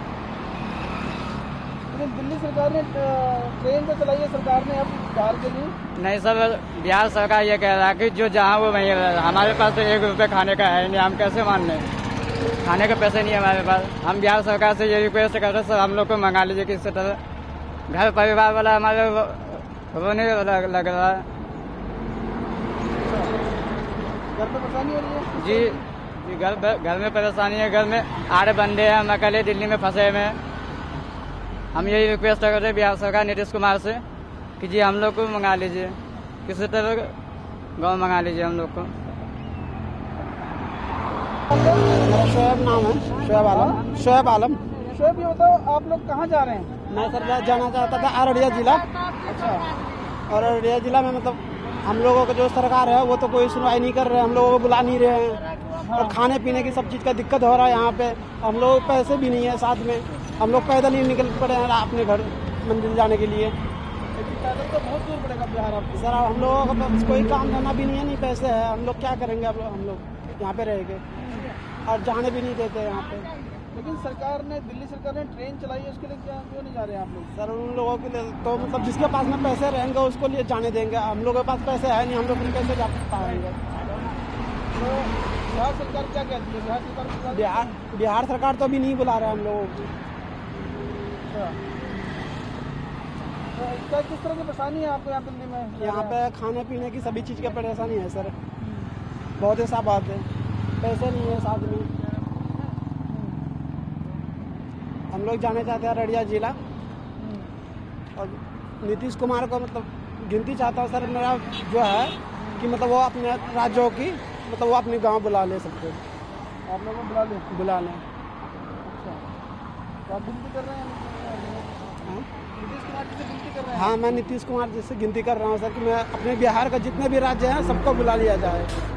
लेकिन दिल्ली सरकार ने अ, ट्रेन तो चलाई है सरकार ने अब बिहार के लिए। नहीं सर, बिहार सरकार ये कह रहा है कि जो जहाँ वो वहीं रहे। हमारे पास तो एक रुपये खाने का है नहीं, हम कैसे मान लें? खाने के पैसे नहीं है हमारे पास। हम बिहार सरकार से ये रिक्वेस्ट कर रहे सर हम लोग को मंगा लीजिए किसी तरह। घर परिवार वाला हमारे रोने लग, लग रहा है। घर में परेशानी हो रही है? जी जी घर घर में परेशानी है। घर में आठ बंदे हैं, हम अकेले दिल्ली में फंसे हुए हैं। हम यही रिक्वेस्ट कर रहे हैं बिहार सरकार नीतीश कुमार से कि जी हम लोग को मंगा लीजिए किसी तरह गाँव मंगा लीजिए हम लोग को। मेरा शोएब नाम है, शोएब आलम। शोएब आलम। शोएब, ये बताओ आप लोग कहाँ जा रहे हैं? मैं सर जाना चाहता था अररिया जिला। अच्छा। और अररिया जिला में मतलब हम लोगों को जो सरकार है वो तो कोई सुनवाई नहीं कर रहे, हम लोगों को बुला नहीं रहे हैं। और खाने पीने की सब चीज़ का दिक्कत हो रहा है यहाँ पे। हम लोगों को पैसे भी नहीं है साथ में, हम लोग पैदल ही निकल पड़े हैं अपने घर मंदिर जाने के लिए। पैदल तो बहुत दूर पड़ेगा बिहार आपको। सर हम लोगों को पास कोई काम धंधा भी नहीं है, नहीं पैसे है, हम लोग क्या करेंगे? अब हम लोग यहाँ पे रहेंगे और जाने भी नहीं देते यहाँ पे। लेकिन सरकार ने, दिल्ली सरकार ने ट्रेन चलाई है, उसके लिए क्या क्यों नहीं जा रहे हैं आप लोग? सर उन लोगों के लिए तो मतलब जिसके पास में पैसे रहेंगे उसको लिए जाने देंगे। हम लोगों के पास पैसे है नहीं, हम लोग कैसे जा पाएंगे? तो बिहार सरकार क्या कहती है? बिहार सरकार बिहार बिहार सरकार तो अभी नहीं बुला रहा है हम लोगों को। अच्छा, तो क्या किस तरह की परेशानी है आपको यहाँ दिल्ली में? यहाँ पे खाने पीने की सभी चीज़ की परेशानी है सर, बहुत ऐसा बात है। पैसे नहीं है साथ में। हम लोग जाने चाहते हैं अररिया जिला और नीतीश कुमार को मतलब गिनती चाहता हूँ सर मेरा जो है कि मतलब वो अपने राज्यों की मतलब वो अपने गांव बुला ले सकते हैं। आप लोगों को बुला लें? बुला लें। अच्छा, तो आप गिनती कर रहे हैं? नीतीश कुमार जी से गिनती कर रहे हैं? हाँ मैं नीतीश कुमार जी से गिनती कर रहा हूँ सर कि मैं अपने बिहार का जितने भी राज्य हैं सबको बुला लिया जाए।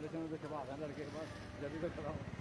वाले समय पे जब आ गए लड़के के पास जब भी कोई खड़ा हो